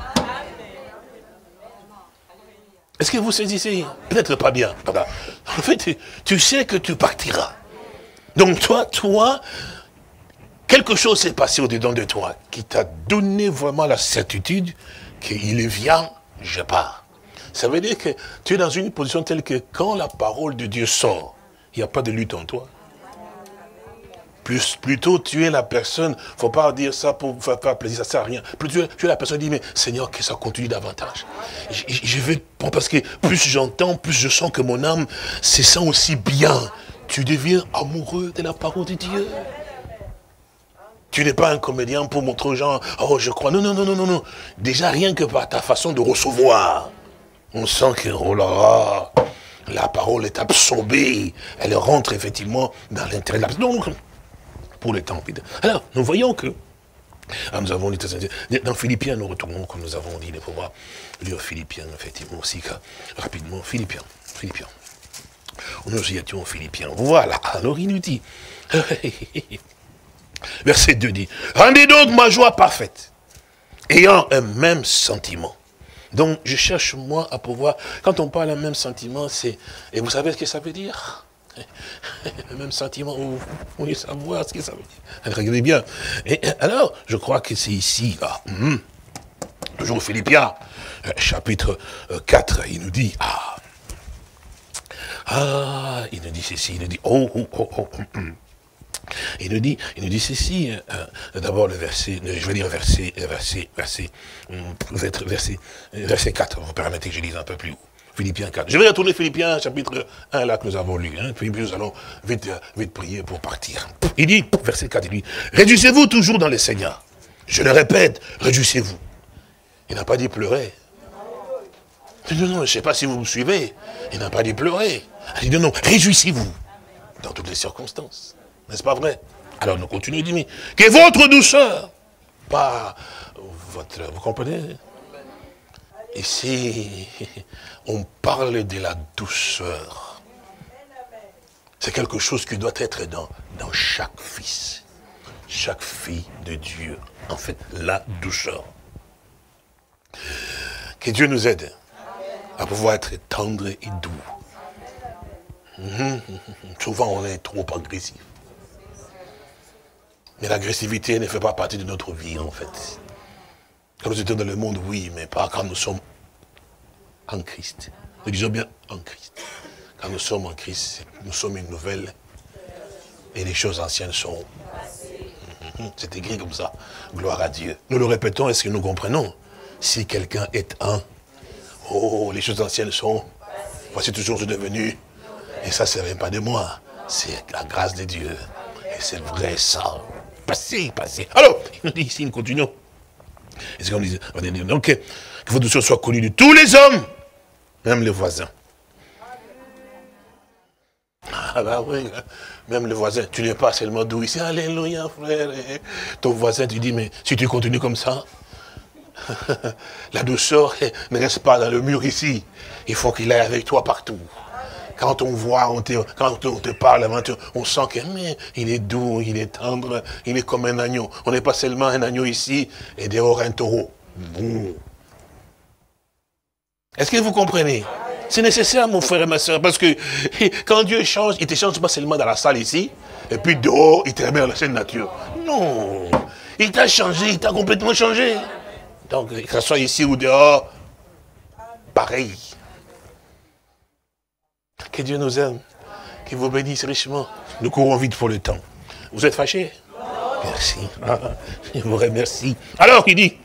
Est-ce que vous saisissez? Peut-être pas bien. En fait, tu sais que tu partiras. Donc toi, quelque chose s'est passé au-dedans de toi qui t'a donné vraiment la certitude qu'il vient, je pars. Ça veut dire que tu es dans une position telle que quand la parole de Dieu sort, il n'y a pas de lutte en toi. Plutôt tu es la personne, il ne faut pas dire ça pour faire plaisir, ça ne sert à rien. Plutôt tu es la personne qui dit, mais Seigneur, que ça continue davantage. Je vais, parce que plus j'entends, plus je sens que mon âme se sent aussi bien. Tu deviens amoureux de la parole de Dieu. Tu n'es pas un comédien pour montrer aux gens, oh je crois, non. Déjà rien que par ta façon de recevoir, on sent que, oh là, la parole est absorbée, elle rentre effectivement dans l'intérieur de la... Donc, pour le temps. Alors, nous voyons que, nous avons lu, dans Philippiens, nous retournons, comme nous avons dit, il faut voir, lire Philippiens, effectivement, aussi, rapidement, Philippiens. Nous y étions Philippiens. Voilà, alors il nous dit, verset 2 dit, rendez donc ma joie parfaite, ayant un même sentiment. Donc, je cherche, moi, à pouvoir, quand on parle d'un même sentiment, c'est, et vous savez ce que ça veut dire? Le même sentiment, vous voulez savoir ce que ça veut dire. Regardez bien. Et alors, je crois que c'est ici, toujours Philippiens, chapitre 4, il nous dit, il nous dit ceci, il nous dit, il nous dit ceci, d'abord le verset, je vais lire verset 4, vous permettez que je lise un peu plus haut. Philippiens 4. Je vais retourner Philippiens chapitre 1 là que nous avons lu, puis nous allons vite prier pour partir. Il dit, verset 4, il dit, réjouissez-vous toujours dans le Seigneur. Je le répète, réjouissez-vous. Il n'a pas dit pleurer. Non, non, je ne sais pas si vous me suivez. Il n'a pas dit pleurer. Il dit non, réjouissez-vous dans toutes les circonstances. N'est-ce pas vrai? Alors nous continuons, il dit, mais que votre douceur, pas votre... Vous comprenez? Ici, on parle de la douceur. C'est quelque chose qui doit être dans chaque fils, chaque fille de Dieu. En fait, la douceur. Que Dieu nous aide à pouvoir être tendre et doux. Souvent, on est trop agressif. Mais l'agressivité ne fait pas partie de notre vie, en fait. Quand nous étions dans le monde, oui, mais pas quand nous sommes en Christ. Nous disons bien en Christ. Quand nous sommes en Christ, nous sommes une nouvelle. Et les choses anciennes sont... C'est écrit comme ça. Gloire à Dieu. Nous le répétons, est-ce que nous comprenons? Si quelqu'un est un... Oh, les choses anciennes sont... Voici toujours devenu... Et ça, ce n'est pas de moi. C'est la grâce de Dieu. Et c'est vrai, ça. Passez, passez. Alors, il nous dit ici, nous continuons. Et c'est comme il dit, donc, que votre douceur soit connue de tous les hommes, même les voisins. Ah bah oui, même les voisins, tu n'es pas seulement doux ici, alléluia frère. Ton voisin, tu dis, mais si tu continues comme ça, la douceur ne reste pas dans le mur ici. Il faut qu'il aille avec toi partout. Quand on voit, quand on te parle, on sent qu'il est doux, il est tendre, il est comme un agneau. On n'est pas seulement un agneau ici et dehors un taureau. Bon. Est-ce que vous comprenez? C'est nécessaire, mon frère et ma soeur, parce que quand Dieu change, il ne te change pas seulement dans la salle ici, et puis dehors, il te remet dans la scène nature. Non. Il t'a changé, il t'a complètement changé. Donc, que ce soit ici ou dehors, pareil. Que Dieu nous aime, qu'il vous bénisse richement. Nous courons vite pour le temps. Vous êtes fâchés? Merci. Je vous remercie. Alors, il dit,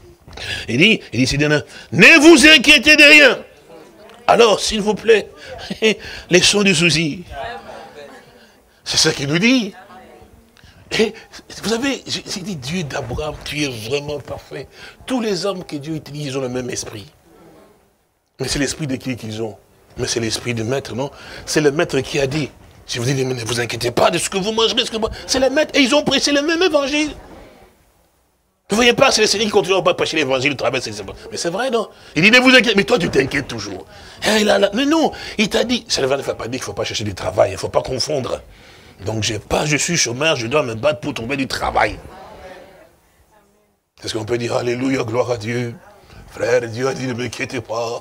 ne vous inquiétez de rien. Alors, s'il vous plaît, laissons du souci. C'est ça qu'il nous dit. Et vous savez, j'ai dit, Dieu d'Abraham, tu es vraiment parfait. Tous les hommes que Dieu utilise, ils ont le même esprit. Mais c'est l'esprit de qui qu'ils ont? Mais c'est l'esprit du maître, non? C'est le maître qui a dit. Si vous dites, ne vous inquiétez pas de ce que vous mangerez, c'est le maître. Et ils ont prêché le même évangile. Vous ne voyez pas, c'est le Seigneur qui continue à pas prêcher l'évangile, mais c'est vrai, non? Il dit, ne vous inquiétez, mais toi tu t'inquiètes toujours. Mais non, il t'a dit, ça ne va pas dire qu'il ne faut pas chercher du travail, il ne faut pas confondre. Donc je suis chômeur, je dois me battre pour trouver du travail. Est-ce qu'on peut dire, alléluia, gloire à Dieu? Frère, Dieu a dit, ne m'inquiétez pas.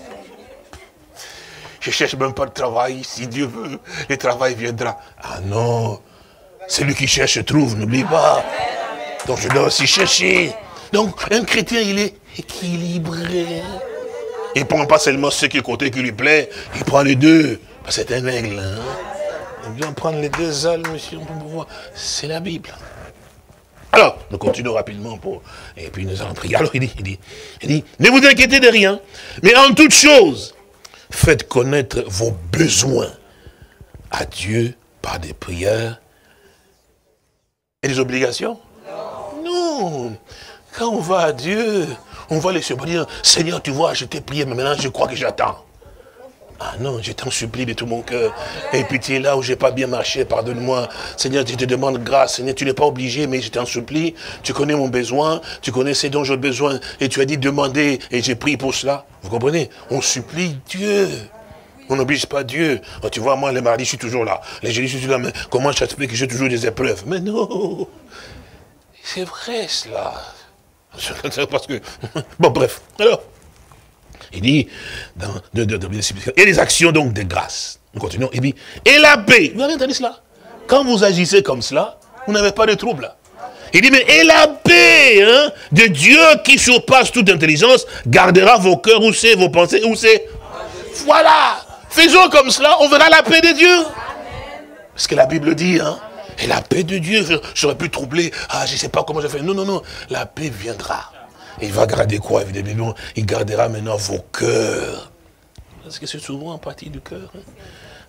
Je ne cherche même pas de travail, si Dieu veut, le travail viendra. Ah non, celui qui cherche trouve, n'oublie pas. Donc je dois aussi chercher. Donc un chrétien, il est équilibré. Il ne prend pas seulement ce qui est côté qui lui plaît, il prend les deux. C'est un aigle. Hein? Il doit prendre les deux ailes, monsieur, on peut voir. C'est la Bible. Alors, nous continuons rapidement et puis nous allons prier. Alors il dit, ne vous inquiétez de rien, mais en toute chose, faites connaître vos besoins à Dieu par des prières et des obligations. Non. Quand on va à Dieu, on va les supplier. Seigneur, tu vois, je t'ai prié, mais maintenant je crois que j'attends. Ah non, je t'en supplie de tout mon cœur. Et pitié, là où je n'ai pas bien marché, pardonne-moi. Seigneur, je te demande grâce. Seigneur, tu n'es pas obligé, mais je t'en supplie. Tu connais mon besoin, tu connais ce dont j'ai besoin. Et tu as dit demander, et j'ai prié pour cela. Vous comprenez? On supplie Dieu. On n'oblige pas Dieu. Oh, tu vois, moi, le mardi, je suis toujours là. Les jeudis, je suis là. Mais comment je t'explique que j'ai toujours des épreuves? Mais non. C'est vrai, cela. Parce que... Bon, bref. Alors, il dit, et les actions donc de grâce. Nous continuons. Il dit, et la paix. Vous avez entendu cela? Quand vous agissez comme cela, vous n'avez pas de trouble. Il dit, mais et la paix de Dieu qui surpasse toute intelligence, gardera vos cœurs, où c'est, vos pensées, où c'est. Voilà. Faisons comme cela, on verra la paix de Dieu. Ce que la Bible dit, hein. Et la paix de Dieu, j'aurais pu troubler. Ah, je ne sais pas comment je fais. Non, non, non. La paix viendra. Et il va garder quoi, évidemment? Il gardera maintenant vos cœurs. Parce que c'est souvent en partie du cœur. Hein.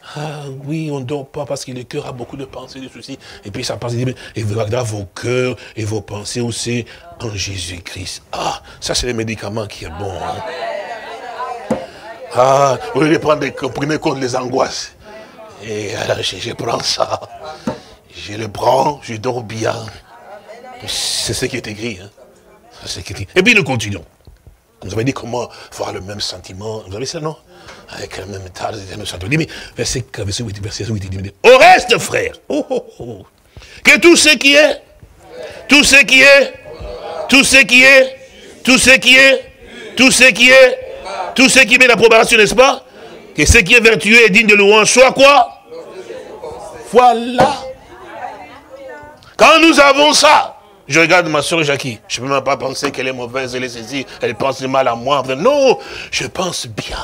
Ah oui, on ne dort pas parce que le cœur a beaucoup de pensées, de soucis. Et puis ça passe, et vous regardez vos cœurs et vos pensées aussi en Jésus-Christ. Ah, ça c'est le médicament qui est bon. Hein. Ah, vous voulez prendre des comprimés contre les angoisses. Et alors je prends ça. Je le prends, je dors bien. C'est ce qui est écrit. Hein. C'est ce qui est écrit. Et puis nous continuons. Vous avez dit comment avoir le même sentiment. Vous avez ça, non? Avec le même état, le même sentiment. Verset 8, il dit, au reste, frère, que tout ce qui est, tout ce qui est, tout ce qui est, tout ce qui est, tout ce qui est, tout ce qui met l'approbation, n'est-ce pas? Que ce qui est vertueux et digne de louange soit quoi? Voilà. Quand nous avons ça, je regarde ma soeur Jackie, je ne peux même pas penser qu'elle est mauvaise, elle est saisie, elle pense du mal à moi. Non, je pense bien.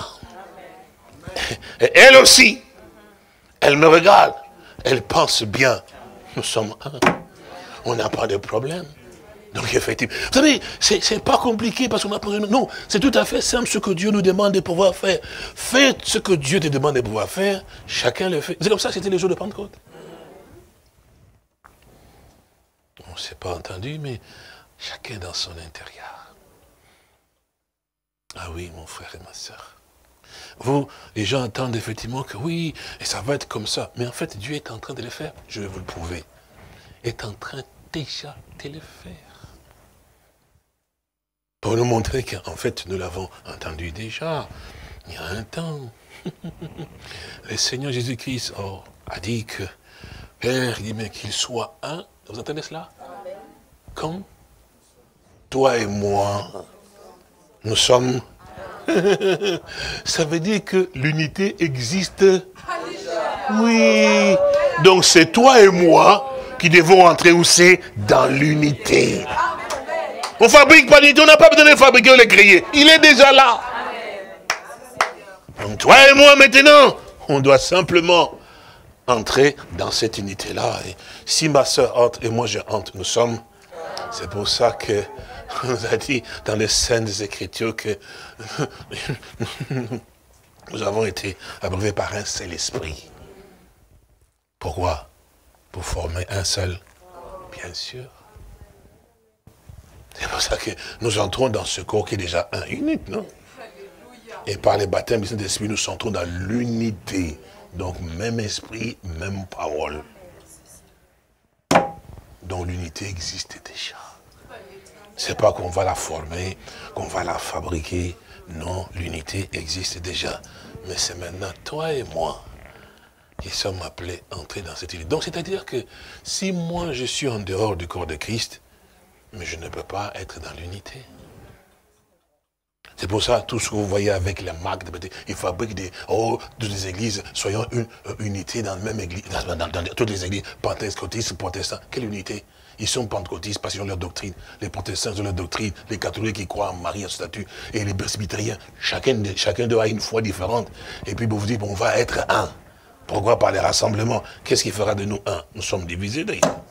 Et elle aussi, elle me regarde, elle pense bien. Nous sommes un. On n'a pas de problème. Donc effectivement, vous savez, c'est pas compliqué parce qu'on a pas... Non, c'est tout à fait simple ce que Dieu nous demande de pouvoir faire. Faites ce que Dieu te demande de pouvoir faire, chacun le fait. C'est comme ça que c'était les jours de Pentecôte. On ne s'est pas entendu, mais chacun dans son intérieur. Ah oui, mon frère et ma soeur. Vous, les gens attendent effectivement que oui, et ça va être comme ça. Mais en fait, Dieu est en train de le faire. Je vais vous le prouver. Est en train déjà de le faire. Pour nous montrer qu'en fait, nous l'avons entendu déjà. Il y a un temps. Le Seigneur Jésus-Christ a dit que, Père, il dit, mais qu'il soit un. Vous entendez cela? Comme toi et moi, nous sommes... Ça veut dire que l'unité existe. Oui. Donc c'est toi et moi qui devons entrer aussi dans l'unité. On ne fabrique pas l'unité, on n'a pas besoin de le fabriquer ou de le créer. Il est déjà là. Donc toi et moi maintenant, on doit simplement entrer dans cette unité-là. Et si ma soeur entre et moi je entre, nous sommes... C'est pour ça que on nous a dit dans les Saintes Écritures que nous avons été abreuvés par un seul esprit. Pourquoi? Pour former un seul, bien sûr. C'est pour ça que nous entrons dans ce corps qui est déjà un unique, non? Et par les baptêmes du Saint-Esprit, nous entrons dans l'unité. Donc même esprit, même parole. Donc l'unité existe déjà. C'est pas qu'on va la former, qu'on va la fabriquer. Non, l'unité existe déjà. Mais c'est maintenant toi et moi qui sommes appelés à entrer dans cette unité. Donc c'est-à-dire que si moi je suis en dehors du corps de Christ, mais je ne peux pas être dans l'unité. C'est pour ça, tout ce que vous voyez avec les marques, ils fabriquent toutes les églises, soyons une unité dans la même église, dans toutes les églises, pentecôtistes, protestants. Quelle unité? Ils sont pentecôtistes parce qu'ils ont leur doctrine. Les protestants ont leur doctrine. Les catholiques qui croient en Marie, en statut. Et les presbytériens, chacun d'eux a une foi différente. Et puis vous dites, on va être un. Pourquoi par les rassemblements? Qu'est-ce qui fera de nous un? Nous sommes divisés d'ailleurs.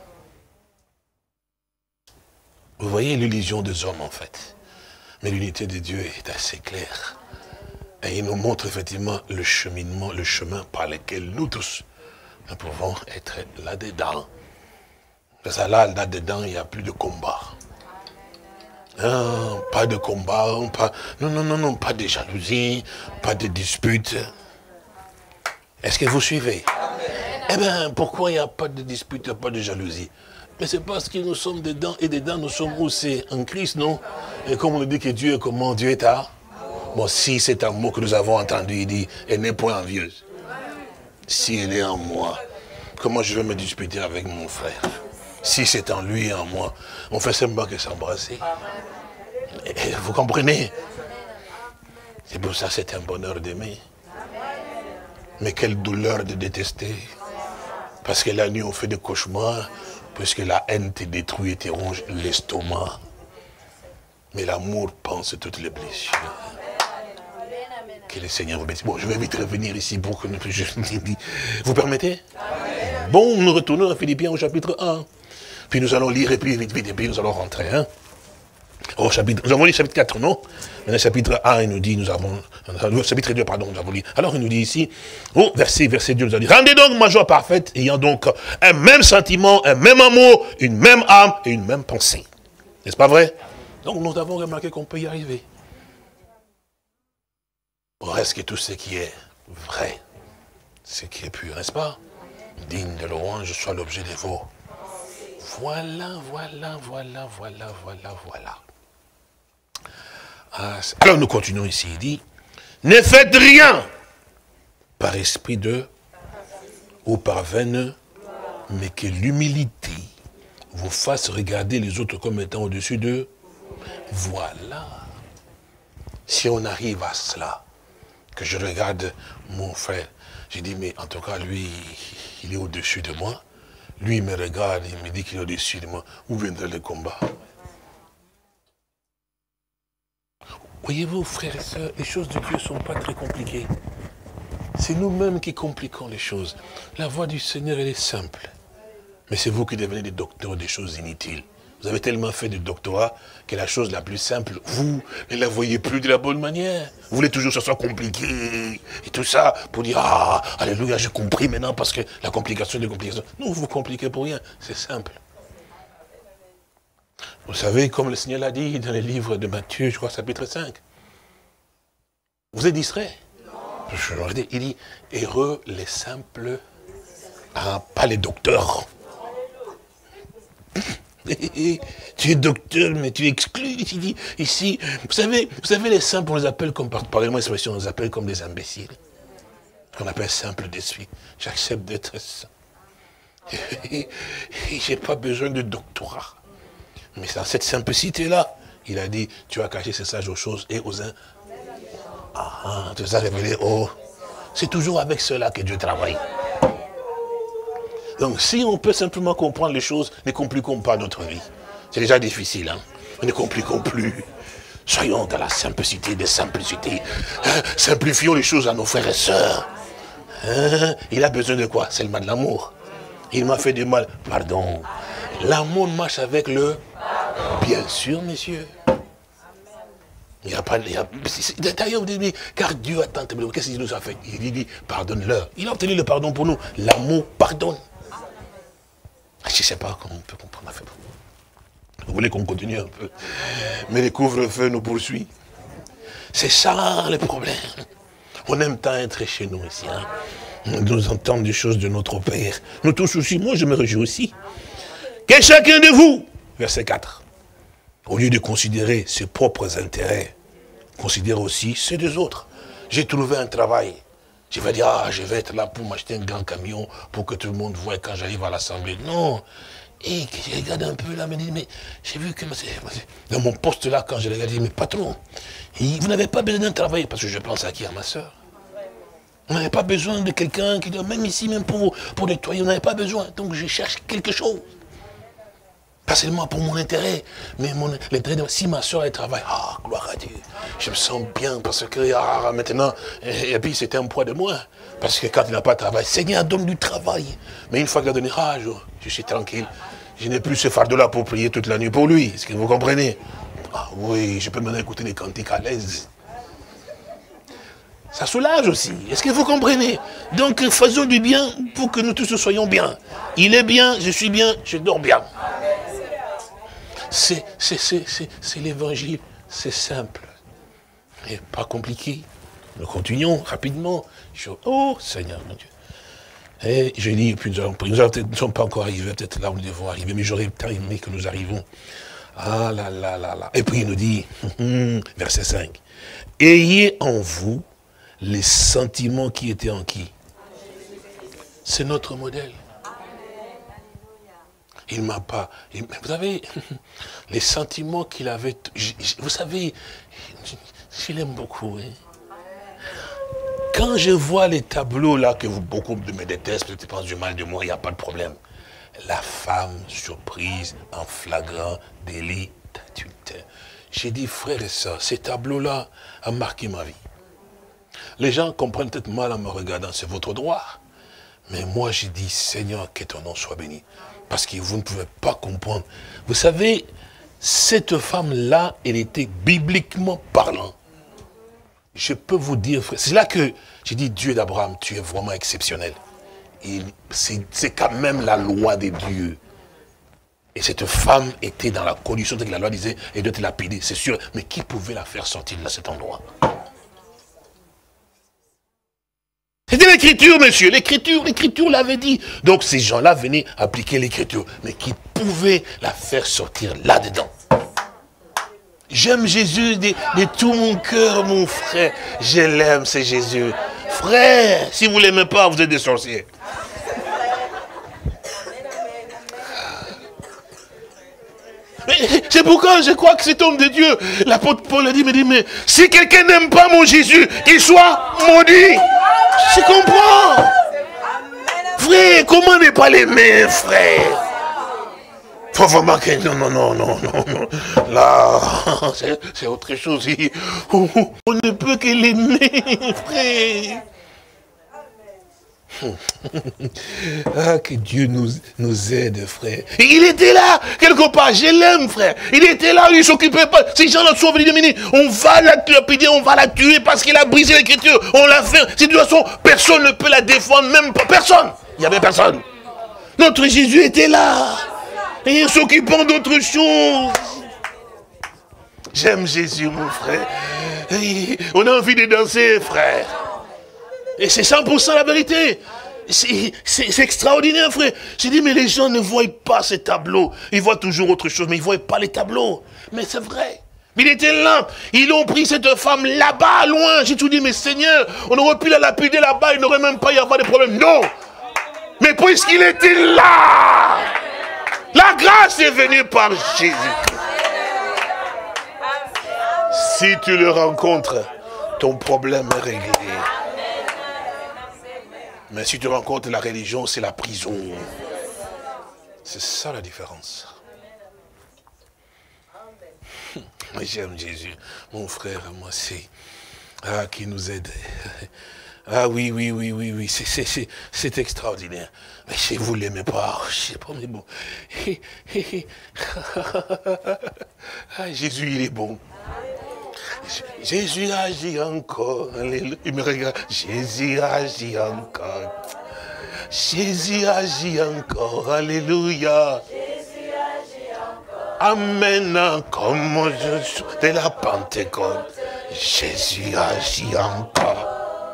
Vous voyez l'illusion des hommes en fait. Mais l'unité de Dieu est assez claire. Et il nous montre effectivement le cheminement, le chemin par lequel nous tous, nous pouvons être là-dedans. Parce que là-dedans, il n'y a plus de combat. Non, pas de combat, non, pas de jalousie, pas de dispute. Est-ce que vous suivez? Eh bien, pourquoi il n'y a pas de dispute, pas de jalousie? Mais c'est parce que nous sommes dedans, et dedans nous sommes aussi en Christ, non? Et comme on nous dit que Dieu est comment? Dieu est à... Bon, si cet amour que nous avons entendu, il dit, elle n'est point envieuse. Si elle est en moi, comment je vais me disputer avec mon frère? Si c'est en lui et en moi, on fait seulement que s'embrasser. Et vous comprenez? C'est pour ça que c'est un bonheur d'aimer. Mais quelle douleur de détester. Parce que la nuit, on fait des cauchemars, puisque la haine te détruit et te ronge l'estomac. Mais l'amour pense toutes les blessures. Que le Seigneur vous bénisse. Bon, je vais vite revenir ici pour que nous... Vous permettez? Bon, nous retournons à Philippiens au chapitre 1. Puis nous allons lire et puis vite, et puis nous allons rentrer. Hein? Au chapitre, nous avons lu chapitre 4, non? Maintenant, chapitre 1, il nous dit, chapitre 2, pardon, nous avons lu. Alors, il nous dit ici, au verset 2, nous a dit, rendez donc ma joie parfaite, ayant donc un même sentiment, un même amour, une même âme et une même pensée. N'est-ce pas vrai? Donc, nous avons remarqué qu'on peut y arriver. Au reste que tout ce qui est vrai, ce qui est pur, n'est-ce pas? Digne de louange soit l'objet de vos. Voilà. Alors nous continuons ici, il dit, ne faites rien par esprit de ou par vaine, mais que l'humilité vous fasse regarder les autres comme étant au-dessus d'eux. Voilà. Si on arrive à cela, que je regarde mon frère, j'ai dit, mais en tout cas, lui, il est au-dessus de moi. Lui, il me regarde, il me dit qu'il est au-dessus de moi. Où viendrait le combat? Voyez-vous, frères et sœurs, les choses de Dieu ne sont pas très compliquées. C'est nous-mêmes qui compliquons les choses. La voie du Seigneur, elle est simple. Mais c'est vous qui devenez des docteurs des choses inutiles. Vous avez tellement fait de doctorat que la chose la plus simple, vous ne la voyez plus de la bonne manière. Vous voulez toujours que ce soit compliqué et tout ça pour dire, ah, alléluia, j'ai compris maintenant parce que la complication des complications. Non, vous compliquez pour rien, c'est simple. Vous savez, comme le Seigneur l'a dit dans les livres de Matthieu, je crois, chapitre 5. Vous êtes distrait? Il dit, heureux les simples, pas les docteurs. Tu es docteur, mais tu exclus. Ici, vous savez, les simples, on les appelle comme, pardonnez-moi l'expression, on les appelle comme des imbéciles. On appelle simples d'esprit. J'accepte d'être saint. J'ai pas besoin de doctorat. Mais dans cette simplicité-là, il a dit, tu as caché ces sages aux choses et aux uns. Tu as révélé aux. C'est toujours avec cela que Dieu travaille. Donc, si on peut simplement comprendre les choses, ne compliquons pas notre vie. C'est déjà difficile, hein. Ne compliquons plus. Soyons dans la simplicité des simplicités. Simplifions les choses à nos frères et sœurs. Il a besoin de quoi? Seulement de l'amour. Il m'a fait du mal. Pardon. L'amour marche avec le... Bien sûr, messieurs. Il n'y a pas... D'ailleurs, vous dites, car Dieu a tant aimé. Qu'est-ce qu'il nous a fait? Il dit, pardonne-leur. Il a obtenu le pardon pour nous. L'amour pardonne. Je ne sais pas comment on peut comprendre. Vous voulez qu'on continue un peu? Mais les couvre-feux nous poursuivent. C'est ça le problème. On aime tant être chez nous ici. Hein? Nous entendre des choses de notre Père. Nous tous aussi, moi je me réjouis aussi. Que chacun de vous, verset 4, au lieu de considérer ses propres intérêts, considère aussi ceux des autres. J'ai trouvé un travail. Je vais dire, je vais être là pour m'acheter un grand camion pour que tout le monde voie quand j'arrive à l'Assemblée. Non. Et je regarde un peu là, mais j'ai vu que dans mon poste là, quand je regarde, je dis, mais patron, vous n'avez pas besoin d'un travail, parce que je pense à qui? À ma soeur. Vous n'avez pas besoin de quelqu'un qui doit, même ici, même pour nettoyer, vous n'avez pas besoin. Donc je cherche quelque chose. Pas seulement pour mon intérêt, mais l'intérêt de si ma soeur elle travaille, gloire à Dieu. Je me sens bien parce que maintenant, et puis c'était un poids de moins. Parce que quand il n'a pas de travail, Seigneur donne du travail. Mais une fois qu'il a donné, je suis tranquille. Je n'ai plus ce fardeau-là pour prier toute la nuit pour lui. Est-ce que vous comprenez? Oui, je peux maintenant écouter les cantiques à l'aise. Ça soulage aussi. Est-ce que vous comprenez? Donc faisons du bien pour que nous tous soyons bien. Il est bien, je suis bien, je dors bien. C'est l'évangile, c'est simple. Et pas compliqué. Nous continuons rapidement. Oh Seigneur mon Dieu. Et je lis, puis nous ne sommes pas encore arrivés, peut-être là où nous devons arriver, mais j'aurais tant aimé que nous arrivons. Ah là là là là. Et puis il nous dit, verset 5, ayez en vous les sentiments qui étaient en qui? C'est notre modèle. Il ne m'a pas... Vous savez, les sentiments qu'il avait... Vous savez, je l'aime beaucoup. Hein. Quand je vois les tableaux là, que beaucoup de me détestent, peut-être pensent du mal de moi, il n'y a pas de problème. La femme surprise en flagrant délit d'adultère. J'ai dit, frères et sœurs, ces tableaux-là ont marqué ma vie. Les gens comprennent peut-être mal en me regardant, c'est votre droit. Mais moi, j'ai dit, Seigneur, que ton nom soit béni. Parce que vous ne pouvez pas comprendre. Vous savez, cette femme-là, elle était bibliquement parlant. Je peux vous dire, frère, c'est là que j'ai dit, Dieu d'Abraham, tu es vraiment exceptionnel. C'est quand même la loi des dieux. Et cette femme était dans la condition que la loi disait, elle doit être lapidée, c'est sûr. Mais qui pouvait la faire sortir de cet endroit? C'était l'écriture, monsieur. L'écriture l'avait dit. Donc ces gens-là venaient appliquer l'écriture. Mais qui pouvait la faire sortir là-dedans? J'aime Jésus de tout mon cœur, mon frère. Je l'aime, c'est Jésus. Frère, si vous ne l'aimez pas, vous êtes des sorciers. C'est pourquoi je crois que cet homme de Dieu, l'apôtre Paul a dit, mais si quelqu'un n'aime pas mon Jésus, qu'il soit maudit. Je comprends. Frère, comment ne pas l'aimer, frère? Faut vraiment que... Non. Là, c'est autre chose. On ne peut que l'aimer, frère. Ah, que Dieu nous aide, frère. Et il était là, quelque part, je l'aime, frère. Il était là, il ne s'occupait pas. Ces gens-là sont venus dire, on va la tuer, on va la tuer parce qu'il a brisé l'écriture. On l'a fait. De toute façon, personne ne peut la défendre, même pas personne. Il n'y avait personne. Notre Jésus était là. Et s'occupant d'autre chose. J'aime Jésus, mon frère. Et on a envie de danser, frère. Et c'est 100% la vérité. C'est extraordinaire, frère. J'ai dit, mais les gens ne voient pas ces tableaux. Ils voient toujours autre chose, mais ils ne voient pas les tableaux. Mais c'est vrai. Il était là. Ils ont pris cette femme là-bas, loin. J'ai tout dit, mais Seigneur, on aurait pu la lapider là-bas, il n'aurait même pas y avoir de problème. Non. Mais puisqu'il était là, la grâce est venue par Jésus. Si tu le rencontres, ton problème est réglé. Mais si tu rencontres la religion, c'est la prison. C'est ça la différence. J'aime Jésus. Mon frère, moi, c'est... Ah, qui nous aide. Ah oui, c'est extraordinaire. Mais si vous ne l'aimez pas, je ne sais pas, mais bon. Ah, Jésus, il est bon. Jésus agit encore. Alléluia. Il me regarde. Jésus agit encore. Jésus agit encore. Alléluia. Amen. Comme je suis de la Pentecôte. Jésus agit encore.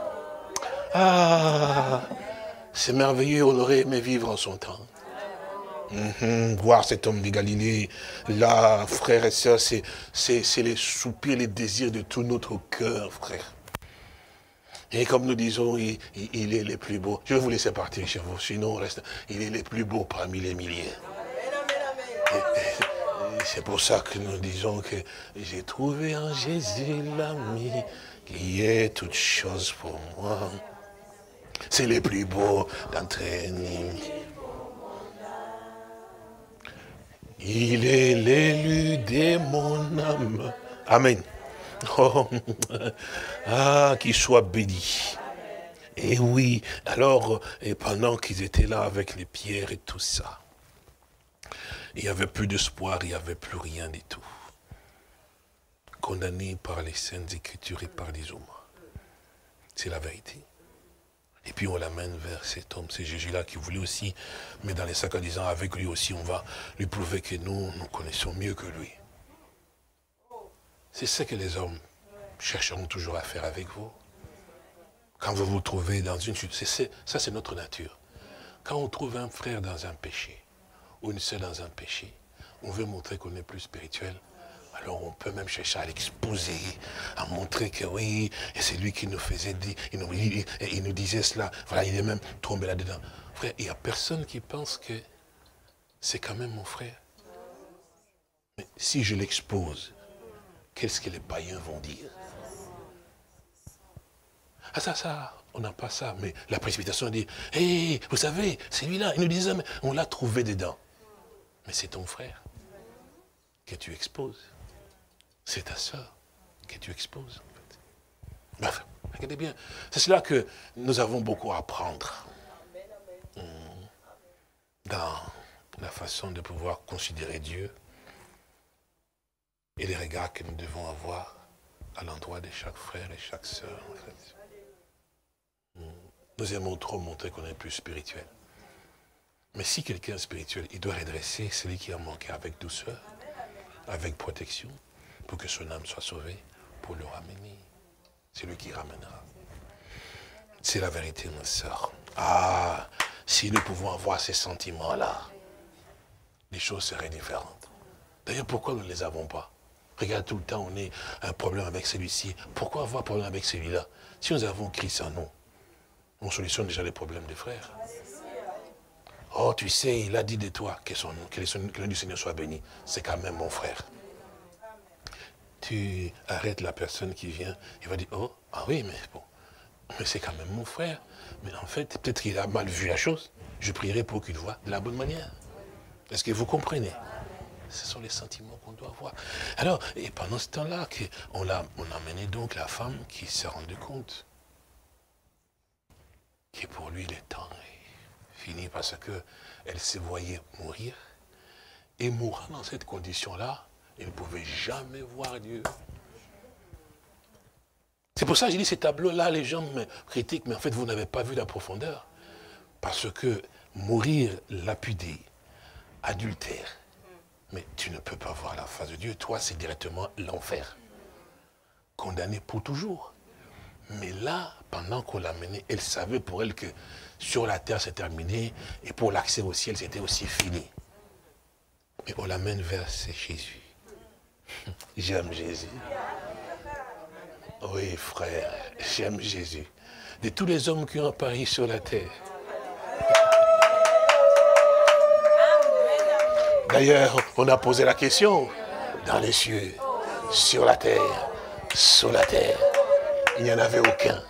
Ah, c'est merveilleux. On aurait aimé vivre en son temps. Voir cet homme de Galilée, là, frères et sœurs, c'est les soupirs, les désirs de tout notre cœur, frère. Et comme nous disons, il est le plus beau. Je vais vous laisser partir chez vous, sinon reste. Il est le plus beau parmi les milliers. C'est pour ça que nous disons que j'ai trouvé en Jésus l'ami qui est toute chose pour moi. C'est le plus beau d'entre nous. Il est l'élu de mon âme. Amen. Oh, ah, qu'il soit béni. Et oui, alors, et pendant qu'ils étaient là avec les pierres et tout ça, il n'y avait plus d'espoir, il n'y avait plus rien du tout. Condamné par les Saintes Écritures et par les hommes. C'est la vérité. Et puis on l'amène vers cet homme, c'est Jésus-là qui voulait aussi, mais dans les sacs en disant, avec lui aussi, on va lui prouver que nous connaissons mieux que lui. C'est ce que les hommes chercheront toujours à faire avec vous. Quand vous vous trouvez dans une chute, ça c'est notre nature. Quand on trouve un frère dans un péché, ou une sœur dans un péché, on veut montrer qu'on est plus spirituel. Alors on peut même chercher à l'exposer, à montrer que oui, et c'est lui qui nous faisait dire, il nous disait cela, voilà, il est même tombé là-dedans. Frère, il n'y a personne qui pense que c'est quand même mon frère. Mais si je l'expose, qu'est-ce que les païens vont dire? Ah ça, on n'a pas ça, mais la précipitation dit, hé, vous savez, c'est lui-là, il nous disait, mais on l'a trouvé dedans. Mais c'est ton frère que tu exposes. C'est ta soeur que tu exposes, en fait. Bref, regardez bien. C'est cela que nous avons beaucoup à apprendre. Dans la façon de pouvoir considérer Dieu. et les regards que nous devons avoir à l'endroit de chaque frère et chaque sœur. En fait. Nous aimons trop montrer qu'on est plus spirituel. Mais si quelqu'un est spirituel, il doit redresser celui qui a manqué avec douceur, avec protection, pour que son âme soit sauvée, pour le ramener. C'est lui qui ramènera. C'est la vérité, ma sœur. Ah, si nous pouvons avoir ces sentiments-là, les choses seraient différentes. D'ailleurs, pourquoi nous ne les avons pas? Regarde, tout le temps, on a un problème avec celui-ci. Pourquoi avoir un problème avec celui-là? Si nous avons Christ en nous, on solutionne déjà les problèmes des frères. Oh, tu sais, il a dit de toi que le nom du Seigneur soit béni. C'est quand même mon frère. Tu arrêtes la personne qui vient, il va dire, oh, ah oui, mais bon, mais c'est quand même mon frère. Mais en fait, peut-être qu'il a mal vu la chose. Je prierai pour qu'il voie de la bonne manière. Est-ce que vous comprenez? Ce sont les sentiments qu'on doit avoir. Alors, et pendant ce temps-là, on a mené donc la femme qui s'est rendue compte que pour lui, le temps est fini parce qu'elle se voyait mourir. Et mourant dans cette condition-là, elle ne pouvait jamais voir Dieu. C'est pour ça que j'ai dit, ces tableaux-là, les gens me critiquent, mais en fait, vous n'avez pas vu la profondeur. Parce que mourir lapidé, adultère, mais tu ne peux pas voir la face de Dieu. Toi, c'est directement l'enfer. Condamné pour toujours. Mais là, pendant qu'on l'a menée, elle savait pour elle que sur la terre, c'est terminé, et pour l'accès au ciel, c'était aussi fini. Mais on l'amène vers Jésus. J'aime Jésus. Oui, frère, j'aime Jésus. De tous les hommes qui ont apparu sur la terre. D'ailleurs, on a posé la question dans les cieux, sur la terre, sous la terre. Il n'y en avait aucun.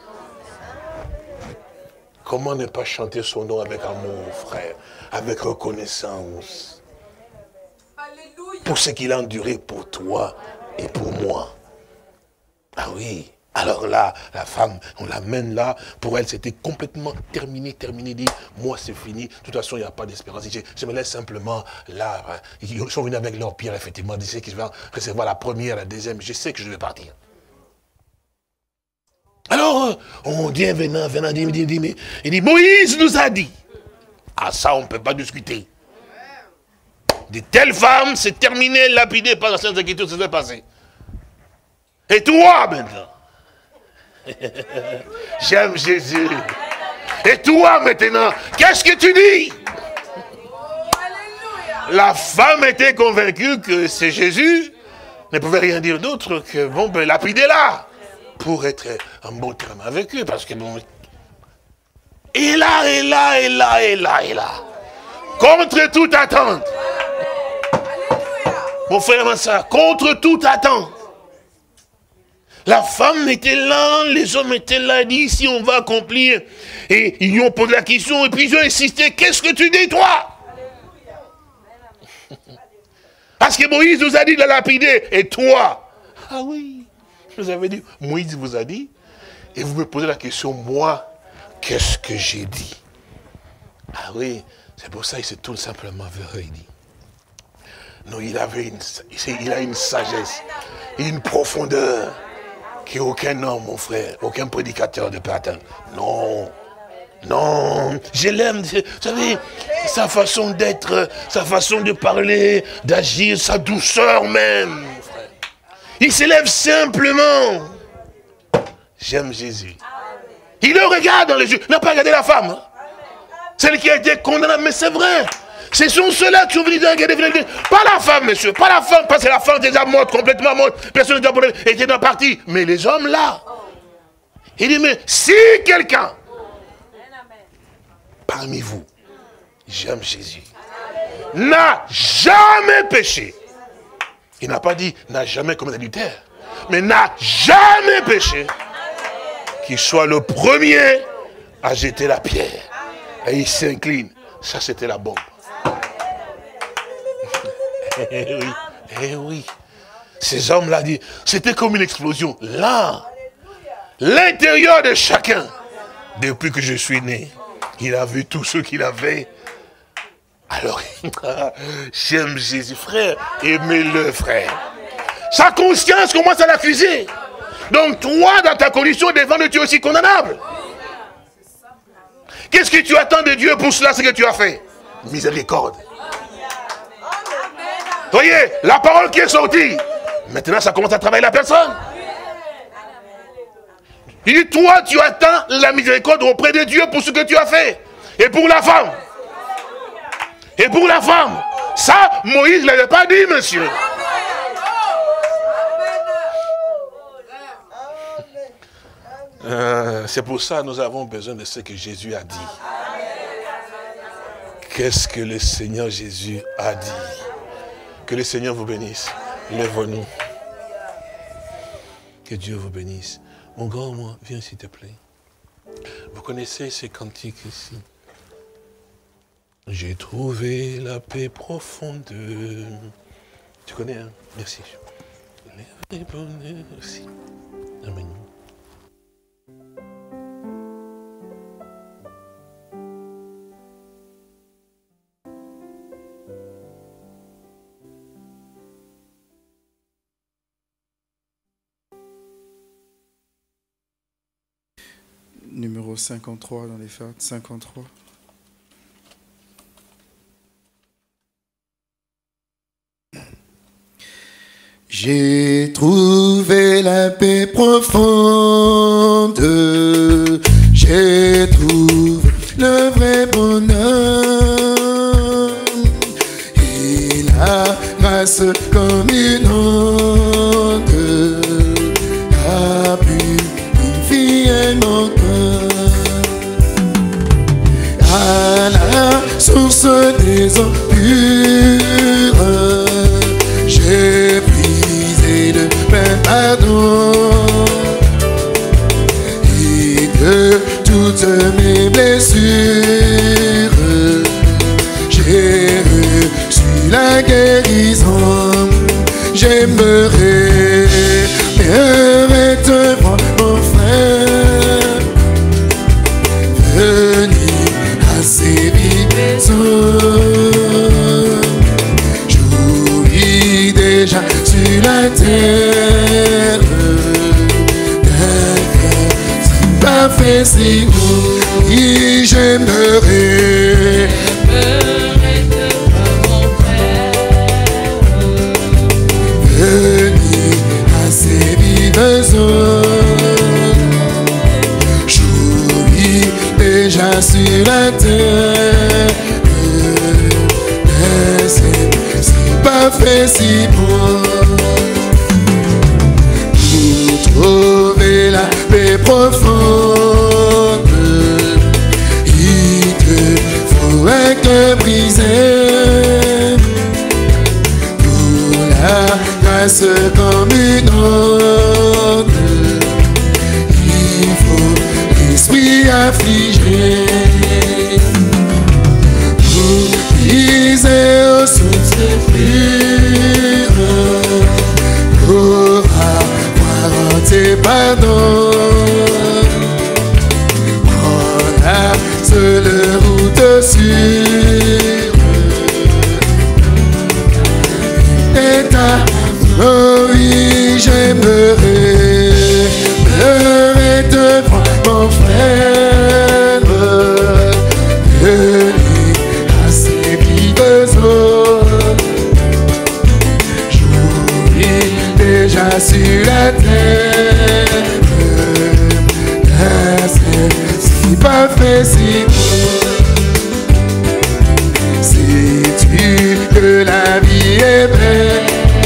Comment ne pas chanter son nom avec amour, frère, avec reconnaissance? Alléluia. Pour ce qu'il a enduré pour toi et pour moi. Ah oui. Alors là, la femme, on l'amène là, pour elle c'était complètement terminé, dit, moi c'est fini, de toute façon il n'y a pas d'espérance, je me laisse simplement là, hein. Ils sont venus avec leur pierre, effectivement, ils disaient qu'ils vont recevoir la première, la deuxième, je sais que je vais partir. Alors, on dit, venant, il dit, Moïse nous a dit, ah ça on ne peut pas discuter. De telles femmes, c'est terminé, lapidé par la Sainte Écriture, ça s'est passé. Et toi maintenant, j'aime Jésus. Et toi maintenant, qu'est-ce que tu dis? La femme était convaincue que c'est Jésus, ne pouvait rien dire d'autre que, bon, ben, lapidez-la, pour être en bon terme avec eux, parce que bon... Et là, contre toute attente. Mon frère, ma soeur, contre toute attente. La femme était là, les hommes étaient là, dit, si on va accomplir. Et ils lui ont posé la question, et puis ils ont insisté, qu'est-ce que tu dis, toi? Parce que Moïse nous a dit de la lapider, et toi? Ah oui, je vous avais dit, Moïse vous a dit, et vous me posez la question, moi, qu'est-ce que j'ai dit? Ah oui, c'est pour ça qu'il se tourne simplement vers eux, il dit. Non, il a une sagesse, une profondeur, qu'aucun homme, mon frère, aucun prédicateur ne peut atteindre. Non, non, je l'aime, vous savez, sa façon d'être, sa façon de parler, d'agir, sa douceur même, mon frère. Il s'élève simplement. J'aime Jésus. Il le regarde dans les yeux, il n'a pas regardé la femme. Hein? Celle qui a été condamnée, mais c'est vrai. Ce sont ceux-là qui sont venus regarder. Pas la femme, monsieur. Pas la femme, parce que la femme est déjà morte, complètement morte. Personne n'est déjà pour elle, était dans la partie. Mais les hommes là. Il dit, mais si quelqu'un, parmi vous, j'aime Jésus, n'a jamais péché. Il n'a pas dit, n'a jamais commis l'adultère. Mais n'a jamais péché. Qu'il soit le premier à jeter la pierre. Et il s'incline. Ça, c'était la bombe. Eh oui, eh oui. Ces hommes-là dit, c'était comme une explosion. Là, l'intérieur de chacun, depuis que je suis né, il a vu tout ce qu'il avait. Alors, j'aime Jésus, frère. Aimez-le, frère. Sa conscience commence à l'accuser. Donc toi, dans ta condition devant Dieu, tu es aussi condamnable. Qu'est-ce que tu attends de Dieu pour cela, ce que tu as fait? Miséricorde. Voyez, la parole qui est sortie, maintenant ça commence à travailler la personne. Il dit, toi, tu attends la miséricorde auprès de Dieu pour ce que tu as fait. Et pour la femme. Et pour la femme. Ça, Moïse ne l'avait pas dit, monsieur. C'est pour ça que nous avons besoin de ce que Jésus a dit. Qu'est-ce que le Seigneur Jésus a dit? Que le Seigneur vous bénisse. Lève-nous. Que Dieu vous bénisse. Mon grand, moi, viens s'il te plaît. Vous connaissez ces cantiques ici. J'ai trouvé la paix profonde. Tu connais, hein? Merci. Merci. Amen. Numéro 53 dans les fêtes, 53. J'ai trouvé la paix profonde, j'ai trouvé le vrai bonheur, et la grâce comme une onde a purifié mon cœur. À la source des eaux pures, j'ai puisé le plein pardon, et de toutes mes blessures, j'ai reçu la guérison. J'aimerais te voir, mon frère, venir à ces vives eaux. J'ouïs déjà sur la terre d'un cœur si parfait, si haut. Et j'aimerais te voir, mon frère, venir à ces vives eaux. J'ouïs déjà sur la terre d'un ciel si parfait, si beau. Pour trouver la paix profonde, il te faut un cœur brisé. Pour la grâce comme une onde, il faut l'esprit affligé. Pour briser aux sources pures, pour avoir tes pardons, prends la seule route sûre. Et ta oh oui, j'aimerais te voir, mon frère, venir à ces vives eaux. J'ouïs déjà sur la terre d'un ciel si parfait, si beau. Sais-tu que la vie est belle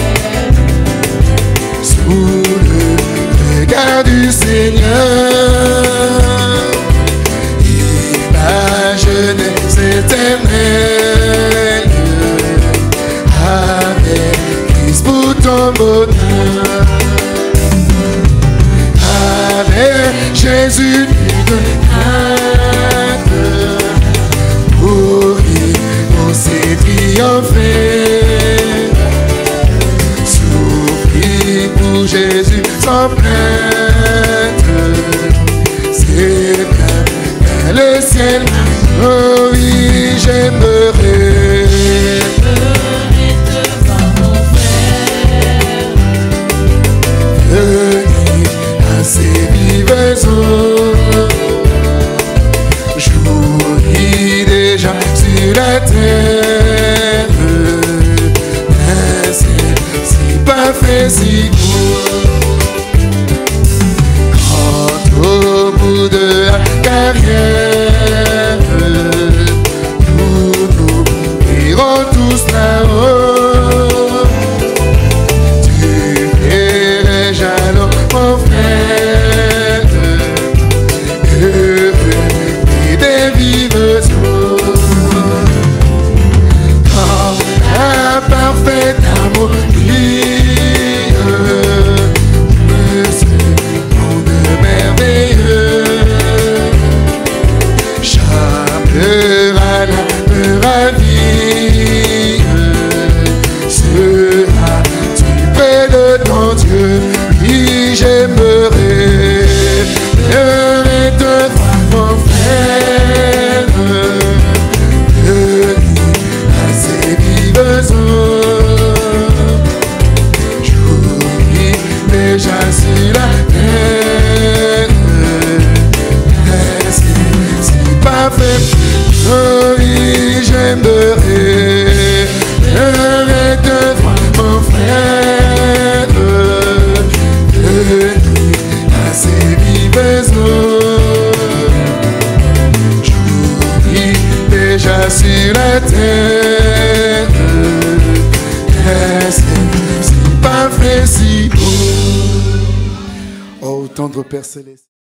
sous le regard du Seigneur, et la jeunesse éternelle avec Christ pour ton bonheur, avec Jésus de crainte, pour aussi triompher. Souffrir pour Jésus sans plainte, c'est bien le ciel. Oh oui, j'aimerais te voir, mon frère, la terre. C'est si parfait, si beau. Quand au bout de la carrière, nous irons tous là-haut. Tu verrais alors mon frère, heureux et des vives eaux. Quand la parfaite harmonie, ce monde merveilleux, chantera la ravie, seras-tu près de ton Dieu? Oui, j'aimerais te voir, mon frère, venir à ces vives eaux. J'oublie déjà sur la terre, c'est si parfait. Oh oui, j'aimerais te voir, mon frère, venir à ces vives eaux. J'oublie déjà sur la terre, c'est si parfait, si beau. Oh, tendre Père Céleste.